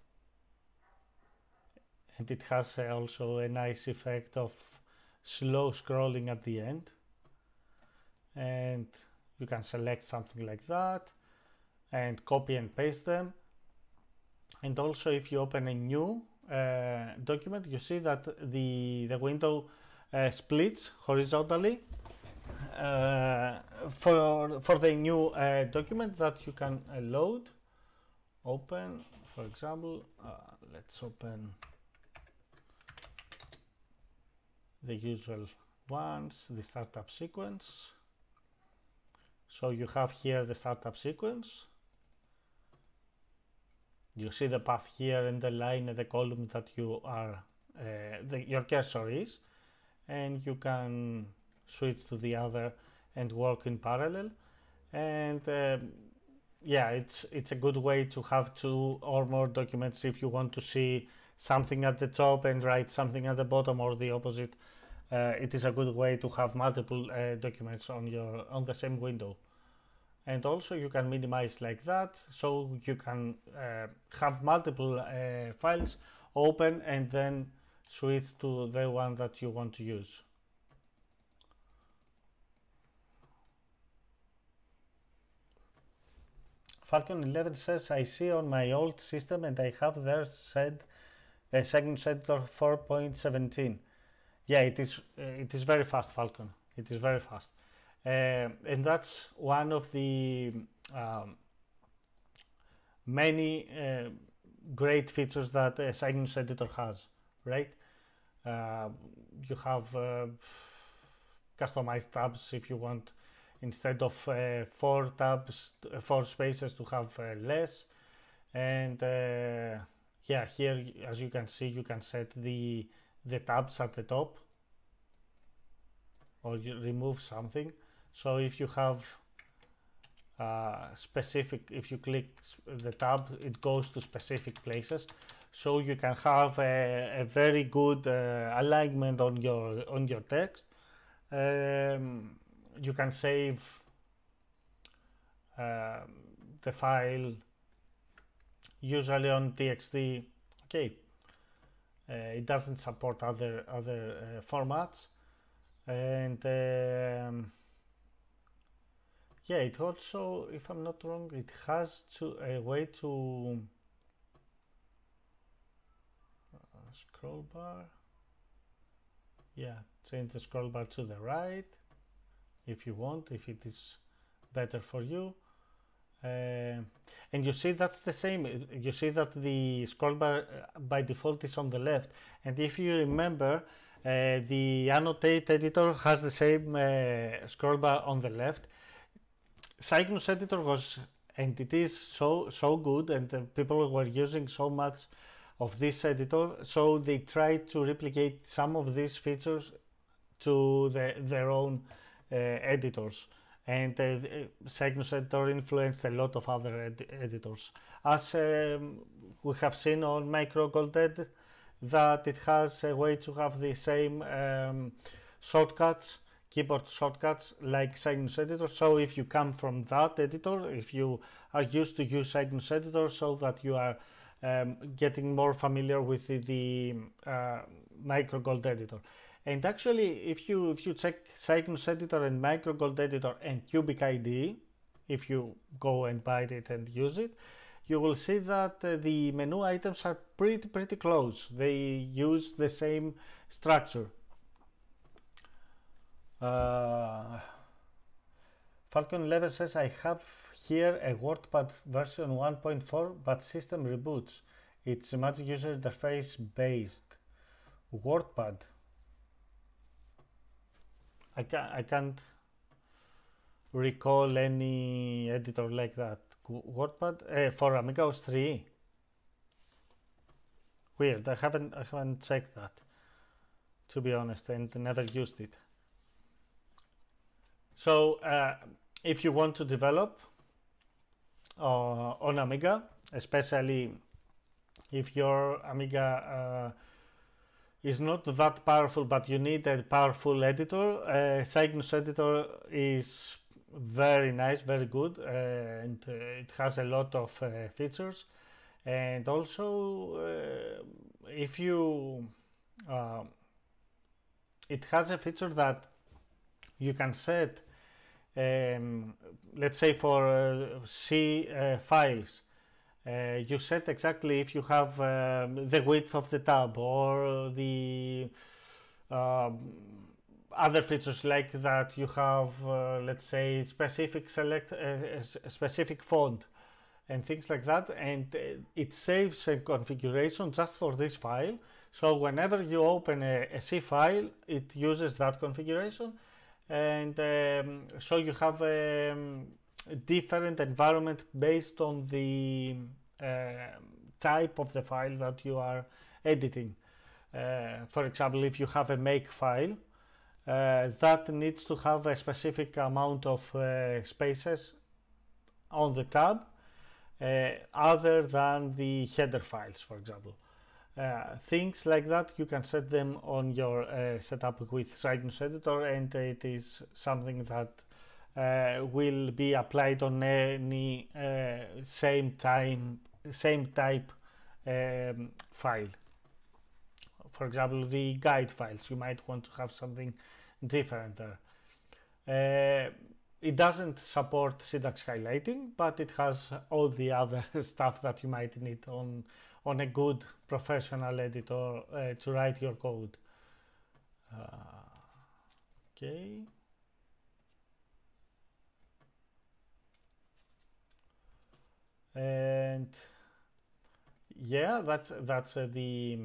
and it has also a nice effect of slow scrolling at the end, and you can select something like that and copy and paste them. And also, if you open a new document, you see that the window splits horizontally for the new document that you can load. Open, for example, let's open the usual ones, the startup sequence. So you have here the startup sequence. You see the path here and the line and the column that you are your cursor is, and you can switch to the other and work in parallel. And yeah, it's a good way to have 2 or more documents if you want to see something at the top and write something at the bottom, or the opposite. It is a good way to have multiple documents on the same window. And also you can minimize like that, so you can have multiple files open and then switch to the one that you want to use. Falcon 11 says, I see on my old system and I have there said Cygnus Editor 4.17. Yeah, it is very fast, Falcon. It is very fast. And that's one of the many great features that Cygnus Editor has, right? You have customized tabs if you want, instead of 4 spaces, to have less. And yeah, here, as you can see, you can set the tabs at the top, or you remove something. So if you have if you click the tab, it goes to specific places. So you can have a very good alignment on your text. You can save the file usually on TXT. Okay, it doesn't support other formats, and yeah, it also, if I'm not wrong, it has a way to scroll bar. Yeah, change the scroll bar to the right if you want, if it is better for you. And you see that's the same. You see that the scroll bar by default is on the left. And if you remember, the Annotate editor has the same scroll bar on the left. Cygnus Editor was, and it is so good, and people were using so much of this editor, so they tried to replicate some of these features to their own editors. And Cygnus Editor influenced a lot of other editors. As we have seen on MicroGolded, that it has a way to have the same shortcuts, keyboard shortcuts like Cygnus Editor. So if you come from that editor, if you are used to use Cygnus Editor, so that you are getting more familiar with the MicroGold editor. And actually, if you check Cygnus Editor and MicroGold Editor and Cubic IDE, if you go and buy it and use it, you will see that the menu items are pretty close. They use the same structure. Falcon 11 says, I have here a WordPad version 1.4, but system reboots. It's much user interface based. WordPad. I can't recall any editor like that. WordPad for AmigaOS 3. Weird. I haven't checked that, to be honest, and never used it. So if you want to develop on Amiga, especially if your Amiga is not that powerful, but you need a powerful editor. Cygnus editor is very nice, very good, and it has a lot of features. And also, if you it has a feature that you can set, let's say for C files, you set exactly if you have the width of the tab or the other features like that you have, let's say, specific specific font and things like that, and it saves a configuration just for this file. So whenever you open a C file, it uses that configuration, and so you have a different environment based on the type of the file that you are editing. For example, if you have a make file that needs to have a specific amount of spaces on the tab, other than the header files, for example. Things like that, you can set them on your setup with Cygnus Editor, and it is something that will be applied on any same type file. For example, the guide files, you might want to have something different there. It doesn't support syntax highlighting, but it has all the other stuff that you might need on a good professional editor to write your code. Okay. And yeah, that's the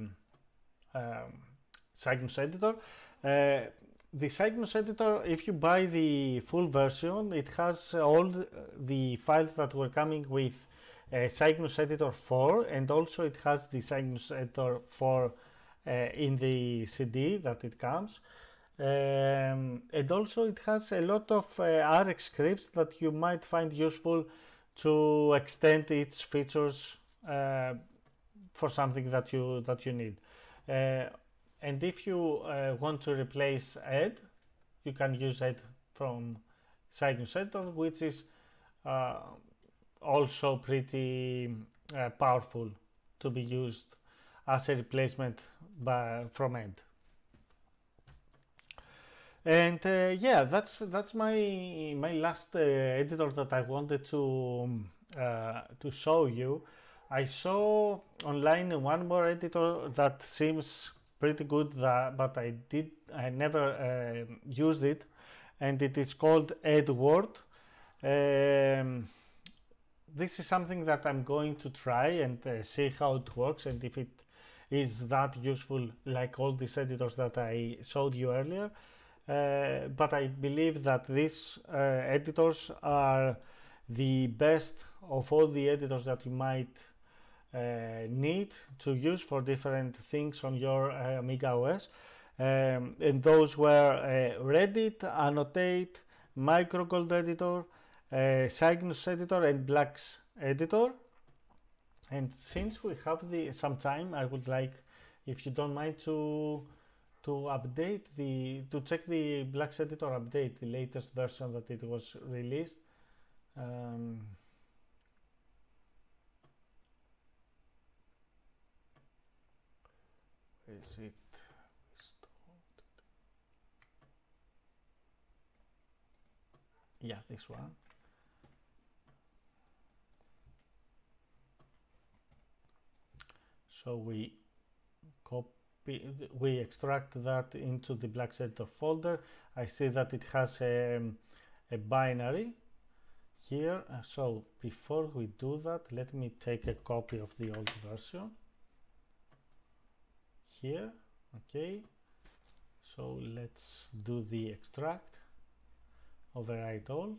Cygnus editor. The Cygnus editor, if you buy the full version, it has all the files that were coming with Cygnus editor 4, and also it has the Cygnus editor 4 in the CD that it comes. And also it has a lot of RX scripts that you might find useful to extend its features for something that you need. And if you want to replace ed, you can use ed from Cygnus editor, which is also pretty powerful to be used as a replacement from ed. And yeah, that's my last editor that I wanted to show you. I saw online one more editor that seems pretty good, but I never used it, and it is called Edward. This is something that I'm going to try and see how it works, and if it is that useful like all these editors that I showed you earlier. But I believe that these editors are the best of all the editors that you might need to use for different things on your AmigaOS. And those were Reddit, Annotate, Microgold Editor, Cygnus Editor, and Black's Editor. And since we have some time, I would like, if you don't mind, to update to check the Black's Editor update, the latest version that it was released. Where is it? Yeah, this one. So we extract that into the Black's Editor folder. I see that it has a binary here. So before we do that, let me take a copy of the old version here. Okay, so let's do the extract, overwrite all.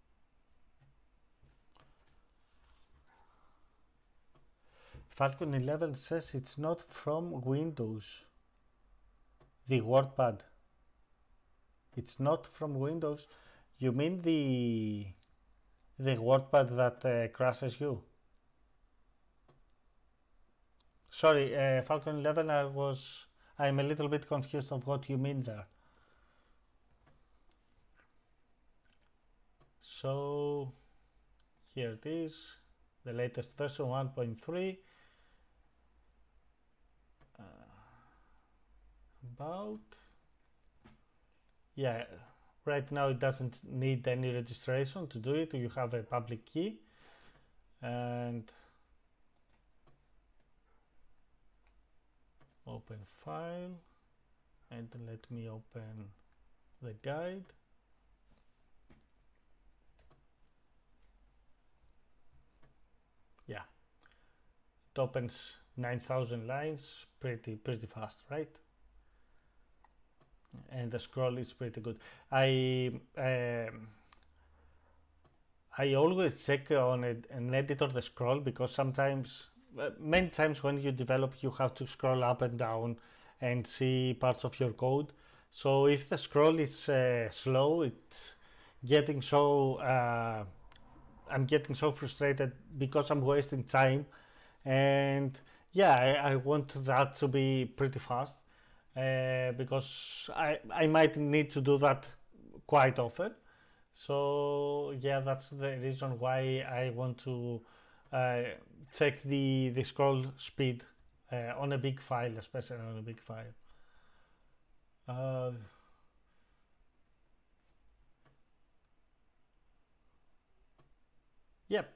Falcon 11 says it's not from Windows. The WordPad. It's not from Windows. You mean the the WordPad that crashes you? Sorry, Falcon 11, I'm a little bit confused of what you mean there. So here it is, the latest version 1.3. Yeah, right now it doesn't need any registration to do it. You have a public key, and open file, and let me open the guide. Yeah, it opens 9,000 lines pretty fast, right? And the scroll is pretty good. I always check on an editor the scroll, because sometimes, many times when you develop, you have to scroll up and down and see parts of your code. So if the scroll is slow, it's getting so I'm getting so frustrated because I'm wasting time, and yeah, I want that to be pretty fast, because I might need to do that quite often. So yeah, that's the reason why I want to check the scroll speed on a big file, especially on a big file. Yep.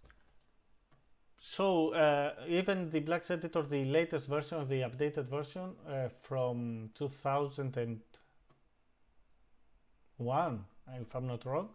So even the Blacks editor, the latest version, the updated version from 2001, if I'm not wrong,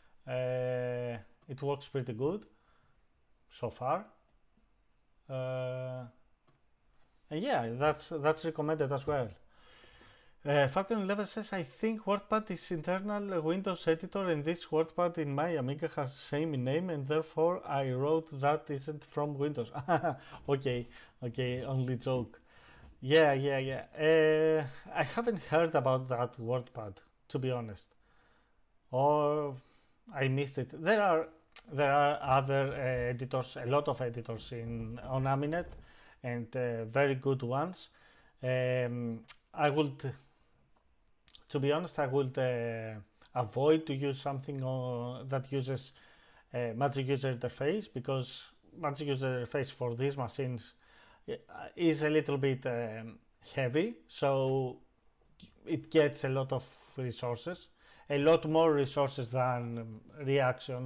it works pretty good so far. And yeah, that's recommended as well. Falcon 11 says, I think WordPad is internal Windows editor, and this WordPad in my Amiga has same name, and therefore I wrote that isn't from Windows. Okay, only joke. Yeah. I haven't heard about that WordPad, to be honest, or I missed it. There are other editors, a lot of editors on Aminet, and very good ones. I would, to be honest, I would avoid to use something that uses Magic User Interface, because Magic User Interface for these machines is a little bit heavy, so it gets a lot of resources, a lot more resources than Reaction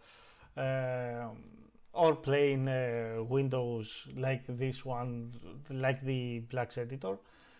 or plain Windows like this one, like the Blacks editor.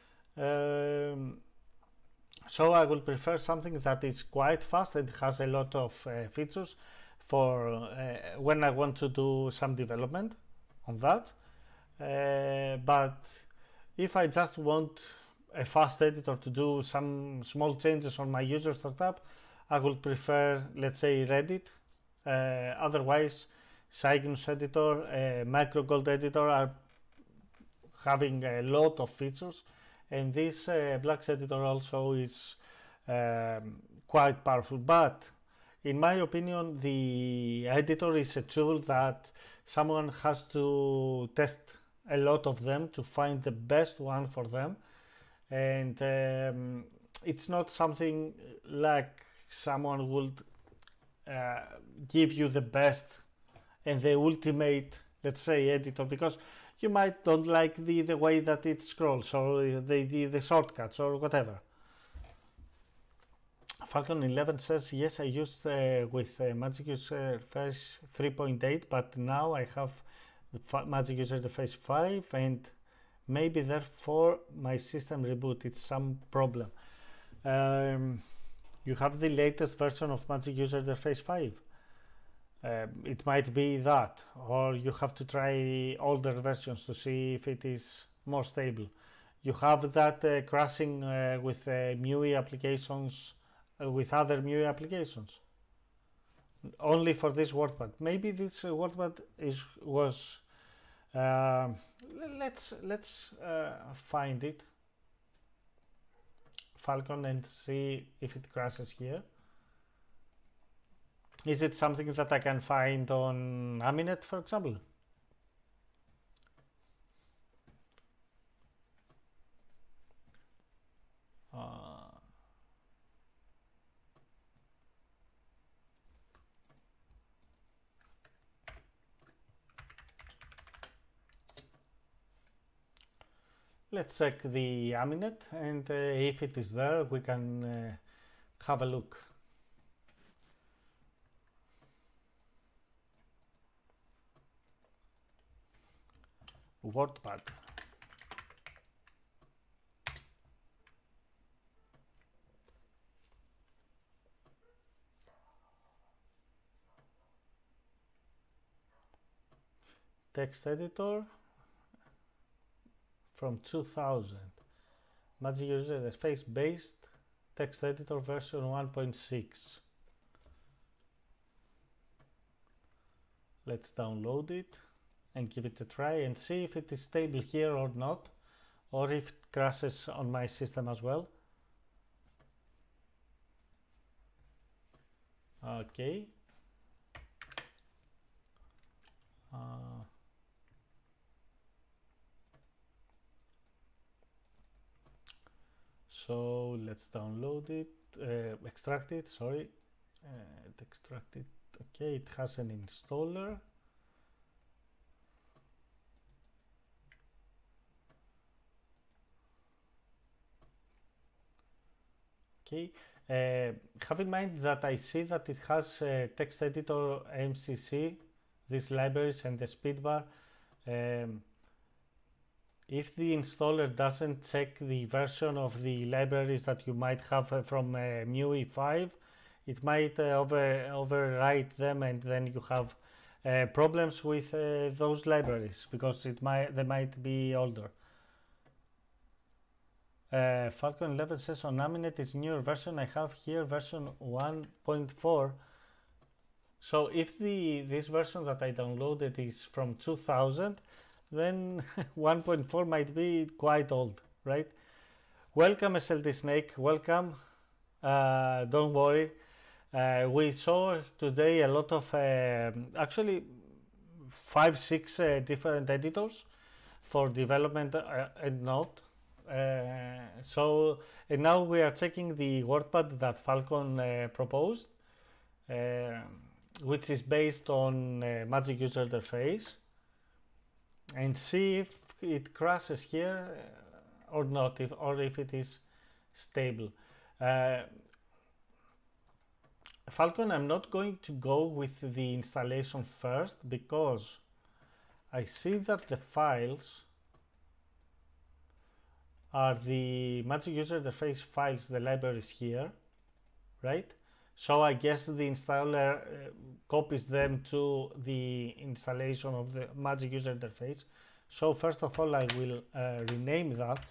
So I will prefer something that is quite fast and has a lot of features for when I want to do some development on that. But if I just want a fast editor to do some small changes on my user startup, I would prefer, let's say, Reddit. Otherwise, Cygnus editor, Microgold editor are having a lot of features, and this Blacks editor also is quite powerful. But in my opinion, the editor is a tool that someone has to test a lot of them to find the best one for them, and it's not something like someone would give you the best and the ultimate, let's say, editor, because you might don't like the way that it scrolls, or the shortcuts, or whatever. Falcon 11 says, yes, I used with Magic User Interface 3.8, but now I have Magic User Interface 5, and maybe therefore my system reboot. It's some problem. You have the latest version of Magic User Interface 5. It might be that, or you have to try older versions to see if it is more stable. You have that crashing with MIUI applications, with other MIUI applications. Only for this WordPad. Maybe this WordPad was. Let's find it, Falcon, and see if it crashes here. Is it something that I can find on Aminet, for example? Let's check the Aminet, and if it is there, we can have a look. WordPad. Text editor from 2000. Magic user interface based text editor version 1.6. Let's download it and give it a try and see if it is stable here or not, or if it crashes on my system as well. Okay. So let's download it, extract it, sorry, extract it. Okay, it has an installer. Okay, have in mind that I see that it has text editor MCC, these libraries and the speedbar. If the installer doesn't check the version of the libraries that you might have from MIUI 5, it might overwrite them, and then you have problems with those libraries because they might be older. Falcon 11 says on Aminet is newer version. I have here version 1.4. So if this version that I downloaded is from 2000, then 1.4 might be quite old, right? Welcome SLT Snake, welcome. Don't worry. We saw today a lot of, actually 5-6 different editors for development and Node. So now we are checking the WordPad that Falcon proposed, which is based on Magic User Interface, and see if it crashes here or not, or if it is stable. Falcon, I'm not going to go with the installation first because I see that the files are the Magic User Interface files, the libraries here, right? So I guess the installer copies them to the installation of the Magic User Interface. So first of all, I will rename that.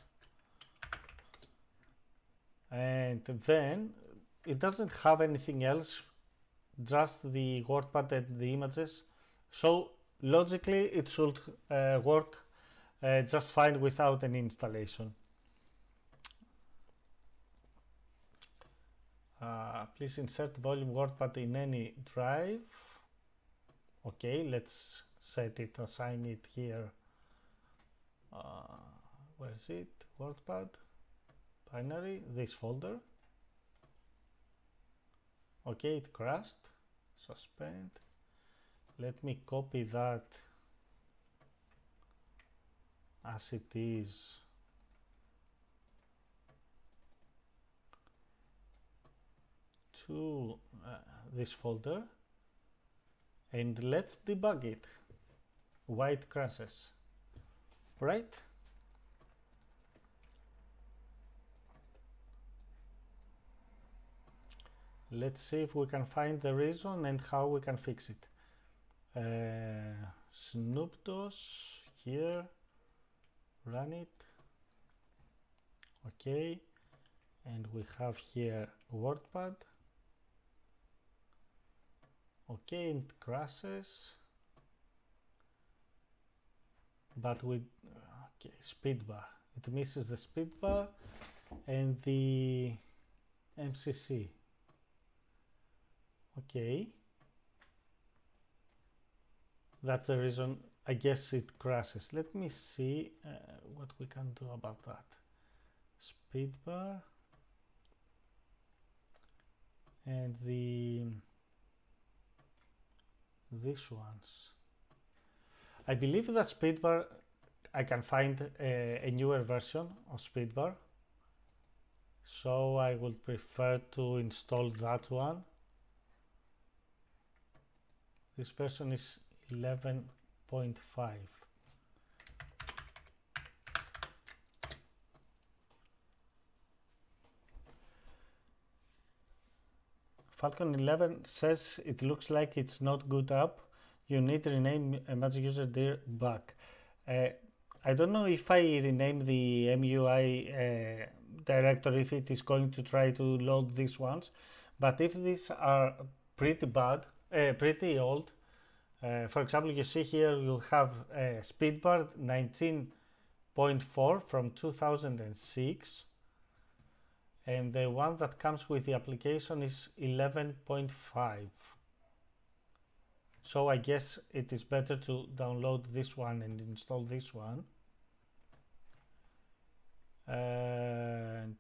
And then it doesn't have anything else, just the WordPad and the images. So logically, it should work just fine without any installation. Please insert volume WordPad in any drive. Okay, let's set it, assign it here. Where is it? WordPad, binary, this folder. Okay, it crashed. Suspend. Let me copy that as it is. To this folder, and let's debug it. Why it crashes, right? Let's see if we can find the reason and how we can fix it. Snoopdos here, run it. Okay, and we have here WordPad. Okay, it crashes, but with okay, speedbar. It misses the speedbar and the MCC. Okay, That's the reason I guess it crashes. Let me see what we can do about that. Speed bar and these ones. I believe that speed bar, I can find a newer version of speed bar, so I would prefer to install that one. This version is 11.5. Falcon 11 says it looks like it's not good up. You need to rename a magic user dir back. I don't know if I rename the MUI directory, if it is going to try to load these ones, but if these are pretty bad, pretty old, for example, you see here you have speedbar 19.4 from 2006, and the one that comes with the application is 11.5. So I guess it is better to download this one and install this one. And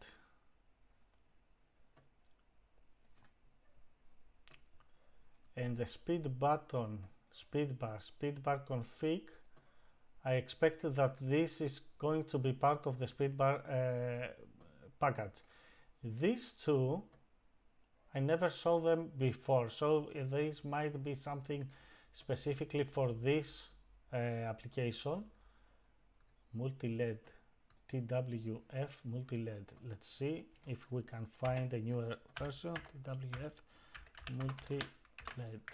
the speed button, speedbar config, I expect that this is going to be part of the speedbar package. These two, I never saw them before, so this might be something specifically for this application. Multi-LED, TWF multi-LED. Let's see if we can find a newer version. TWF multi-LED.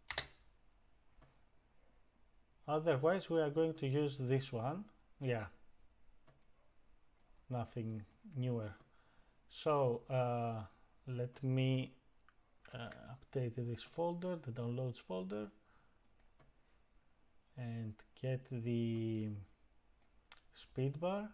Otherwise, we are going to use this one. Yeah, nothing newer. So let me update this folder, the downloads folder, and get the speedbar.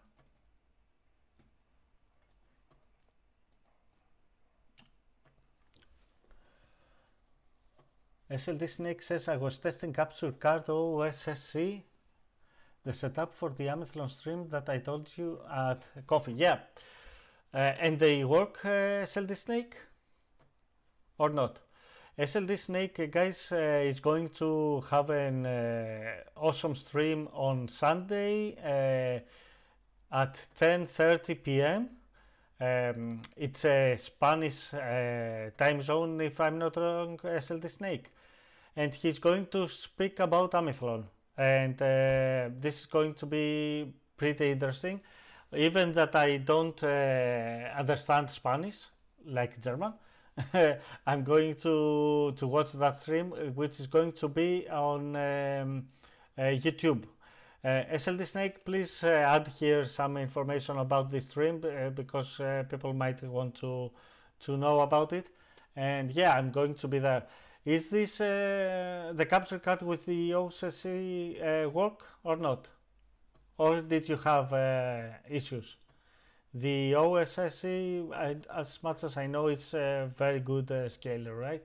SLD Snake says I was testing Capture Card OSSC, the setup for the Amithlon stream that I told you at coffee. Yeah. And they work, SLD Snake, or not? SLD Snake, guys, is going to have an awesome stream on Sunday at 10:30 p.m. It's a Spanish time zone, if I'm not wrong, SLD Snake. And he's going to speak about Amithlon. And this is going to be pretty interesting. Even that I don't understand Spanish, like German, I'm going to watch that stream, which is going to be on YouTube. SLD Snake, please add here some information about this stream because people might want to know about it. And yeah, I'm going to be there. Is this the capture card with the OSSC work or not? Or did you have issues? The OSSC, as much as I know, is a very good scaler, right?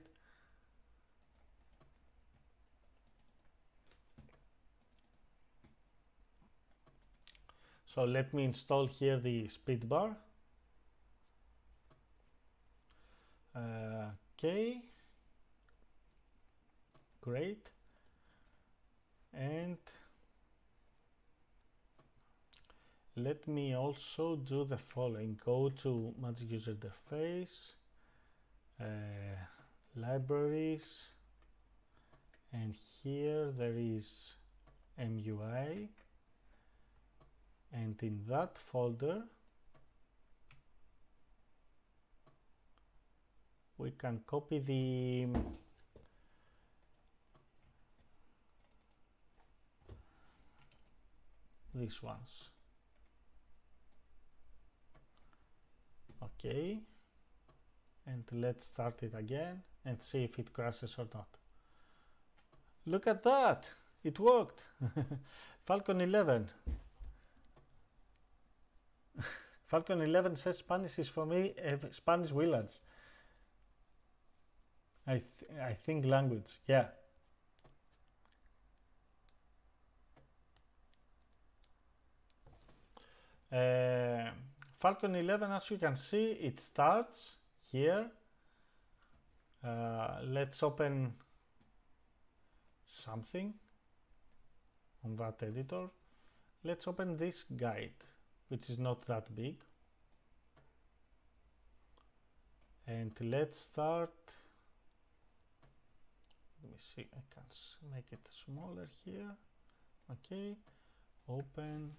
So let me install here the speed bar. Okay, great. And let me also do the following. Go to Magic User Interface, Libraries, and here there is MUI, and in that folder we can copy these ones. Okay, and let's start it again and see if it crashes or not. Look at that, it worked. Falcon 11. Falcon 11 says Spanish is for me a Spanish village. I think language, yeah. Falcon 11, as you can see, it starts here. Let's open something on that editor. Let's open this guide, which is not that big. And let's start. Let me see, I can make it smaller here. Okay, open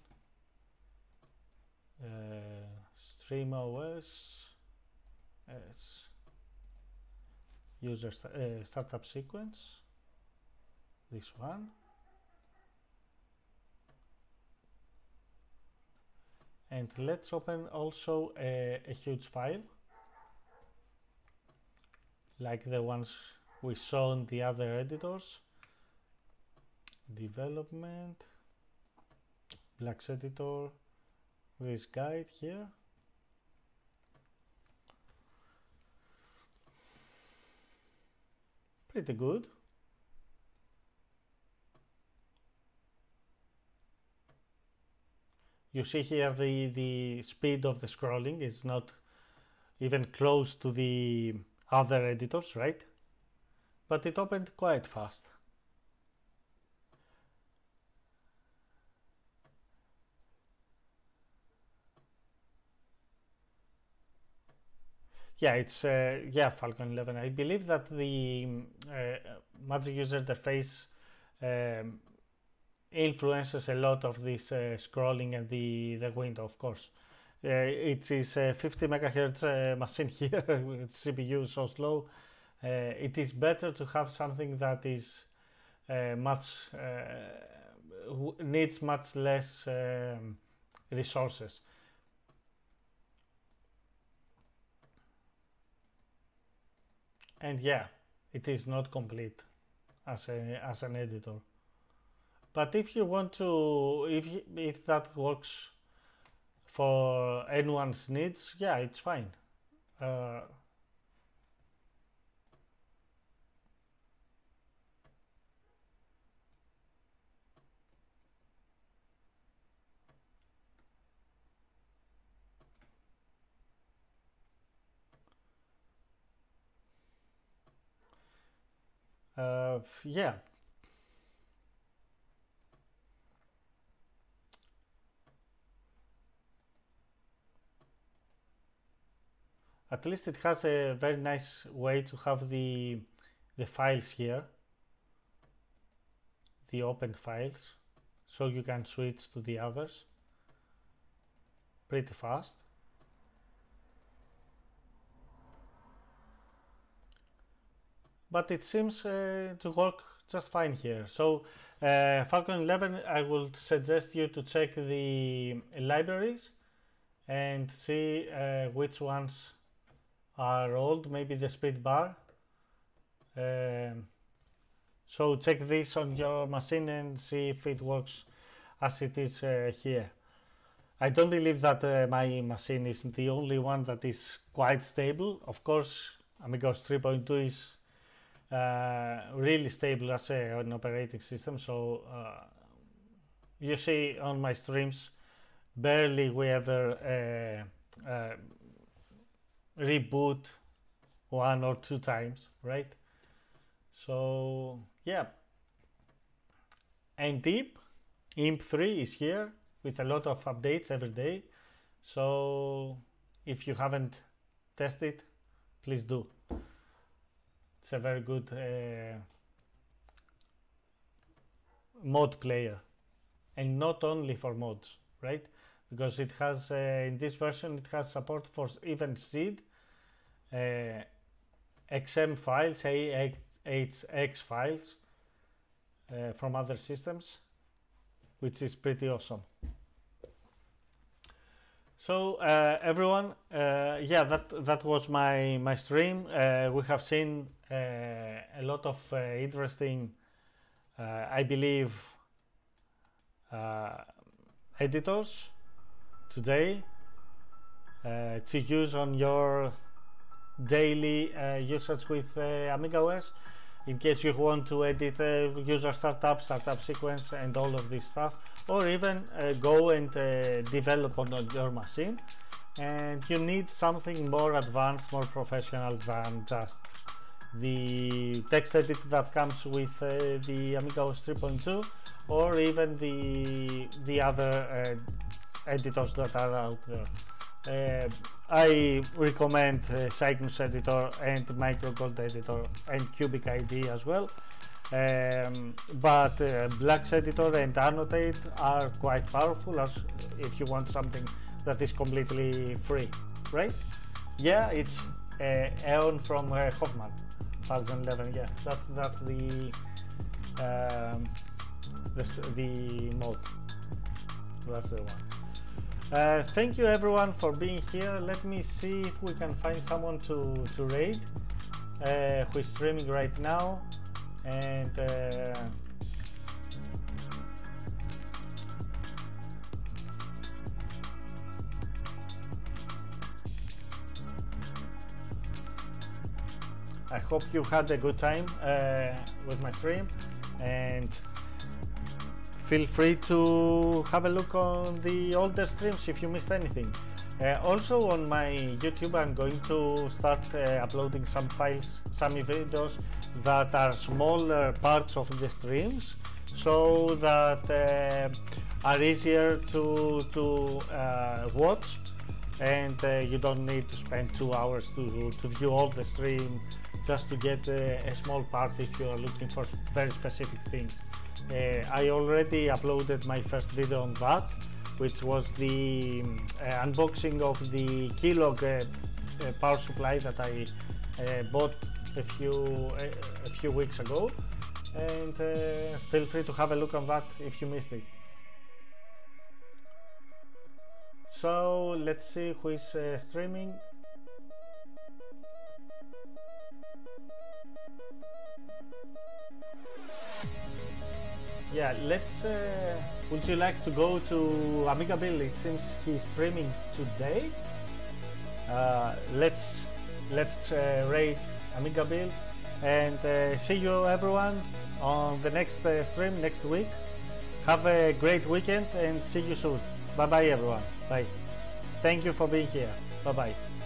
StreamOS as user startup sequence, this one. And let's open also a huge file like the ones we saw in the other editors. Development, Black's editor, this guide here. Pretty good. You see here the speed of the scrolling is not even close to the other editors, right? But it opened quite fast. Yeah, it's yeah, Falcon 11. I believe that the Magic User Interface influences a lot of this scrolling and the window, of course. It is a 50 megahertz machine here with CPU so slow. It is better to have something that is needs much less resources. And yeah, it is not complete as an editor. But if you want to, if that works for anyone's needs, yeah, it's fine. Yeah. At least it has a very nice way to have the files here, the opened files, so you can switch to the others pretty fast. But it seems to work just fine here. So Falcon 11, I would suggest you to check the libraries and see which ones are old, maybe the speed bar. So check this on your machine and see if it works as it is here. I don't believe that my machine is the only one that is quite stable. Of course, AmigaOS 3.2 is really stable as an operating system. So you see on my streams, barely we ever reboot 1 or 2 times, right? So yeah, and imp 3 is here with a lot of updates every day. So if you haven't tested, please do. It's a very good mod player, and not only for mods, right? Because it has in this version it has support for even seed, XM files, AHX files from other systems, which is pretty awesome. So everyone, yeah, that was my stream. We have seen a lot of interesting, I believe, editors today to use on your daily usage with AmigaOS. in case you want to edit user startup sequence and all of this stuff, or even go and develop on your machine, and you need something more advanced, more professional than just the TextEdit that comes with the AmigaOS 3.2, or even the other editors that are out there. I recommend Cygnus Editor and Microgold Editor and Cubic ID as well, but Black's Editor and Annotate are quite powerful as if you want something that is completely free, right? Yeah, it's Aeon from Hoffman 2011. Yeah, that's the mode. That's the one. Thank you everyone for being here. Let me see if we can find someone to raid who is streaming right now, and I hope you had a good time with my stream, and feel free to have a look on the older streams if you missed anything. Also on my YouTube I'm going to start uploading some files, some videos that are smaller parts of the streams, so that are easier to watch, and you don't need to spend 2 hours to view all the stream just to get a small part if you are looking for very specific things. I already uploaded my first video on that, which was the unboxing of the Keylog power supply that I bought a few weeks ago, and feel free to have a look on that if you missed it. So let's see who is streaming. Yeah, let's. Would you like to go to Amiga Build? It seems he's streaming today. Let's raid Amiga Build, and see you everyone on the next stream next week. Have a great weekend and see you soon. Bye bye everyone. Bye. Thank you for being here. Bye bye.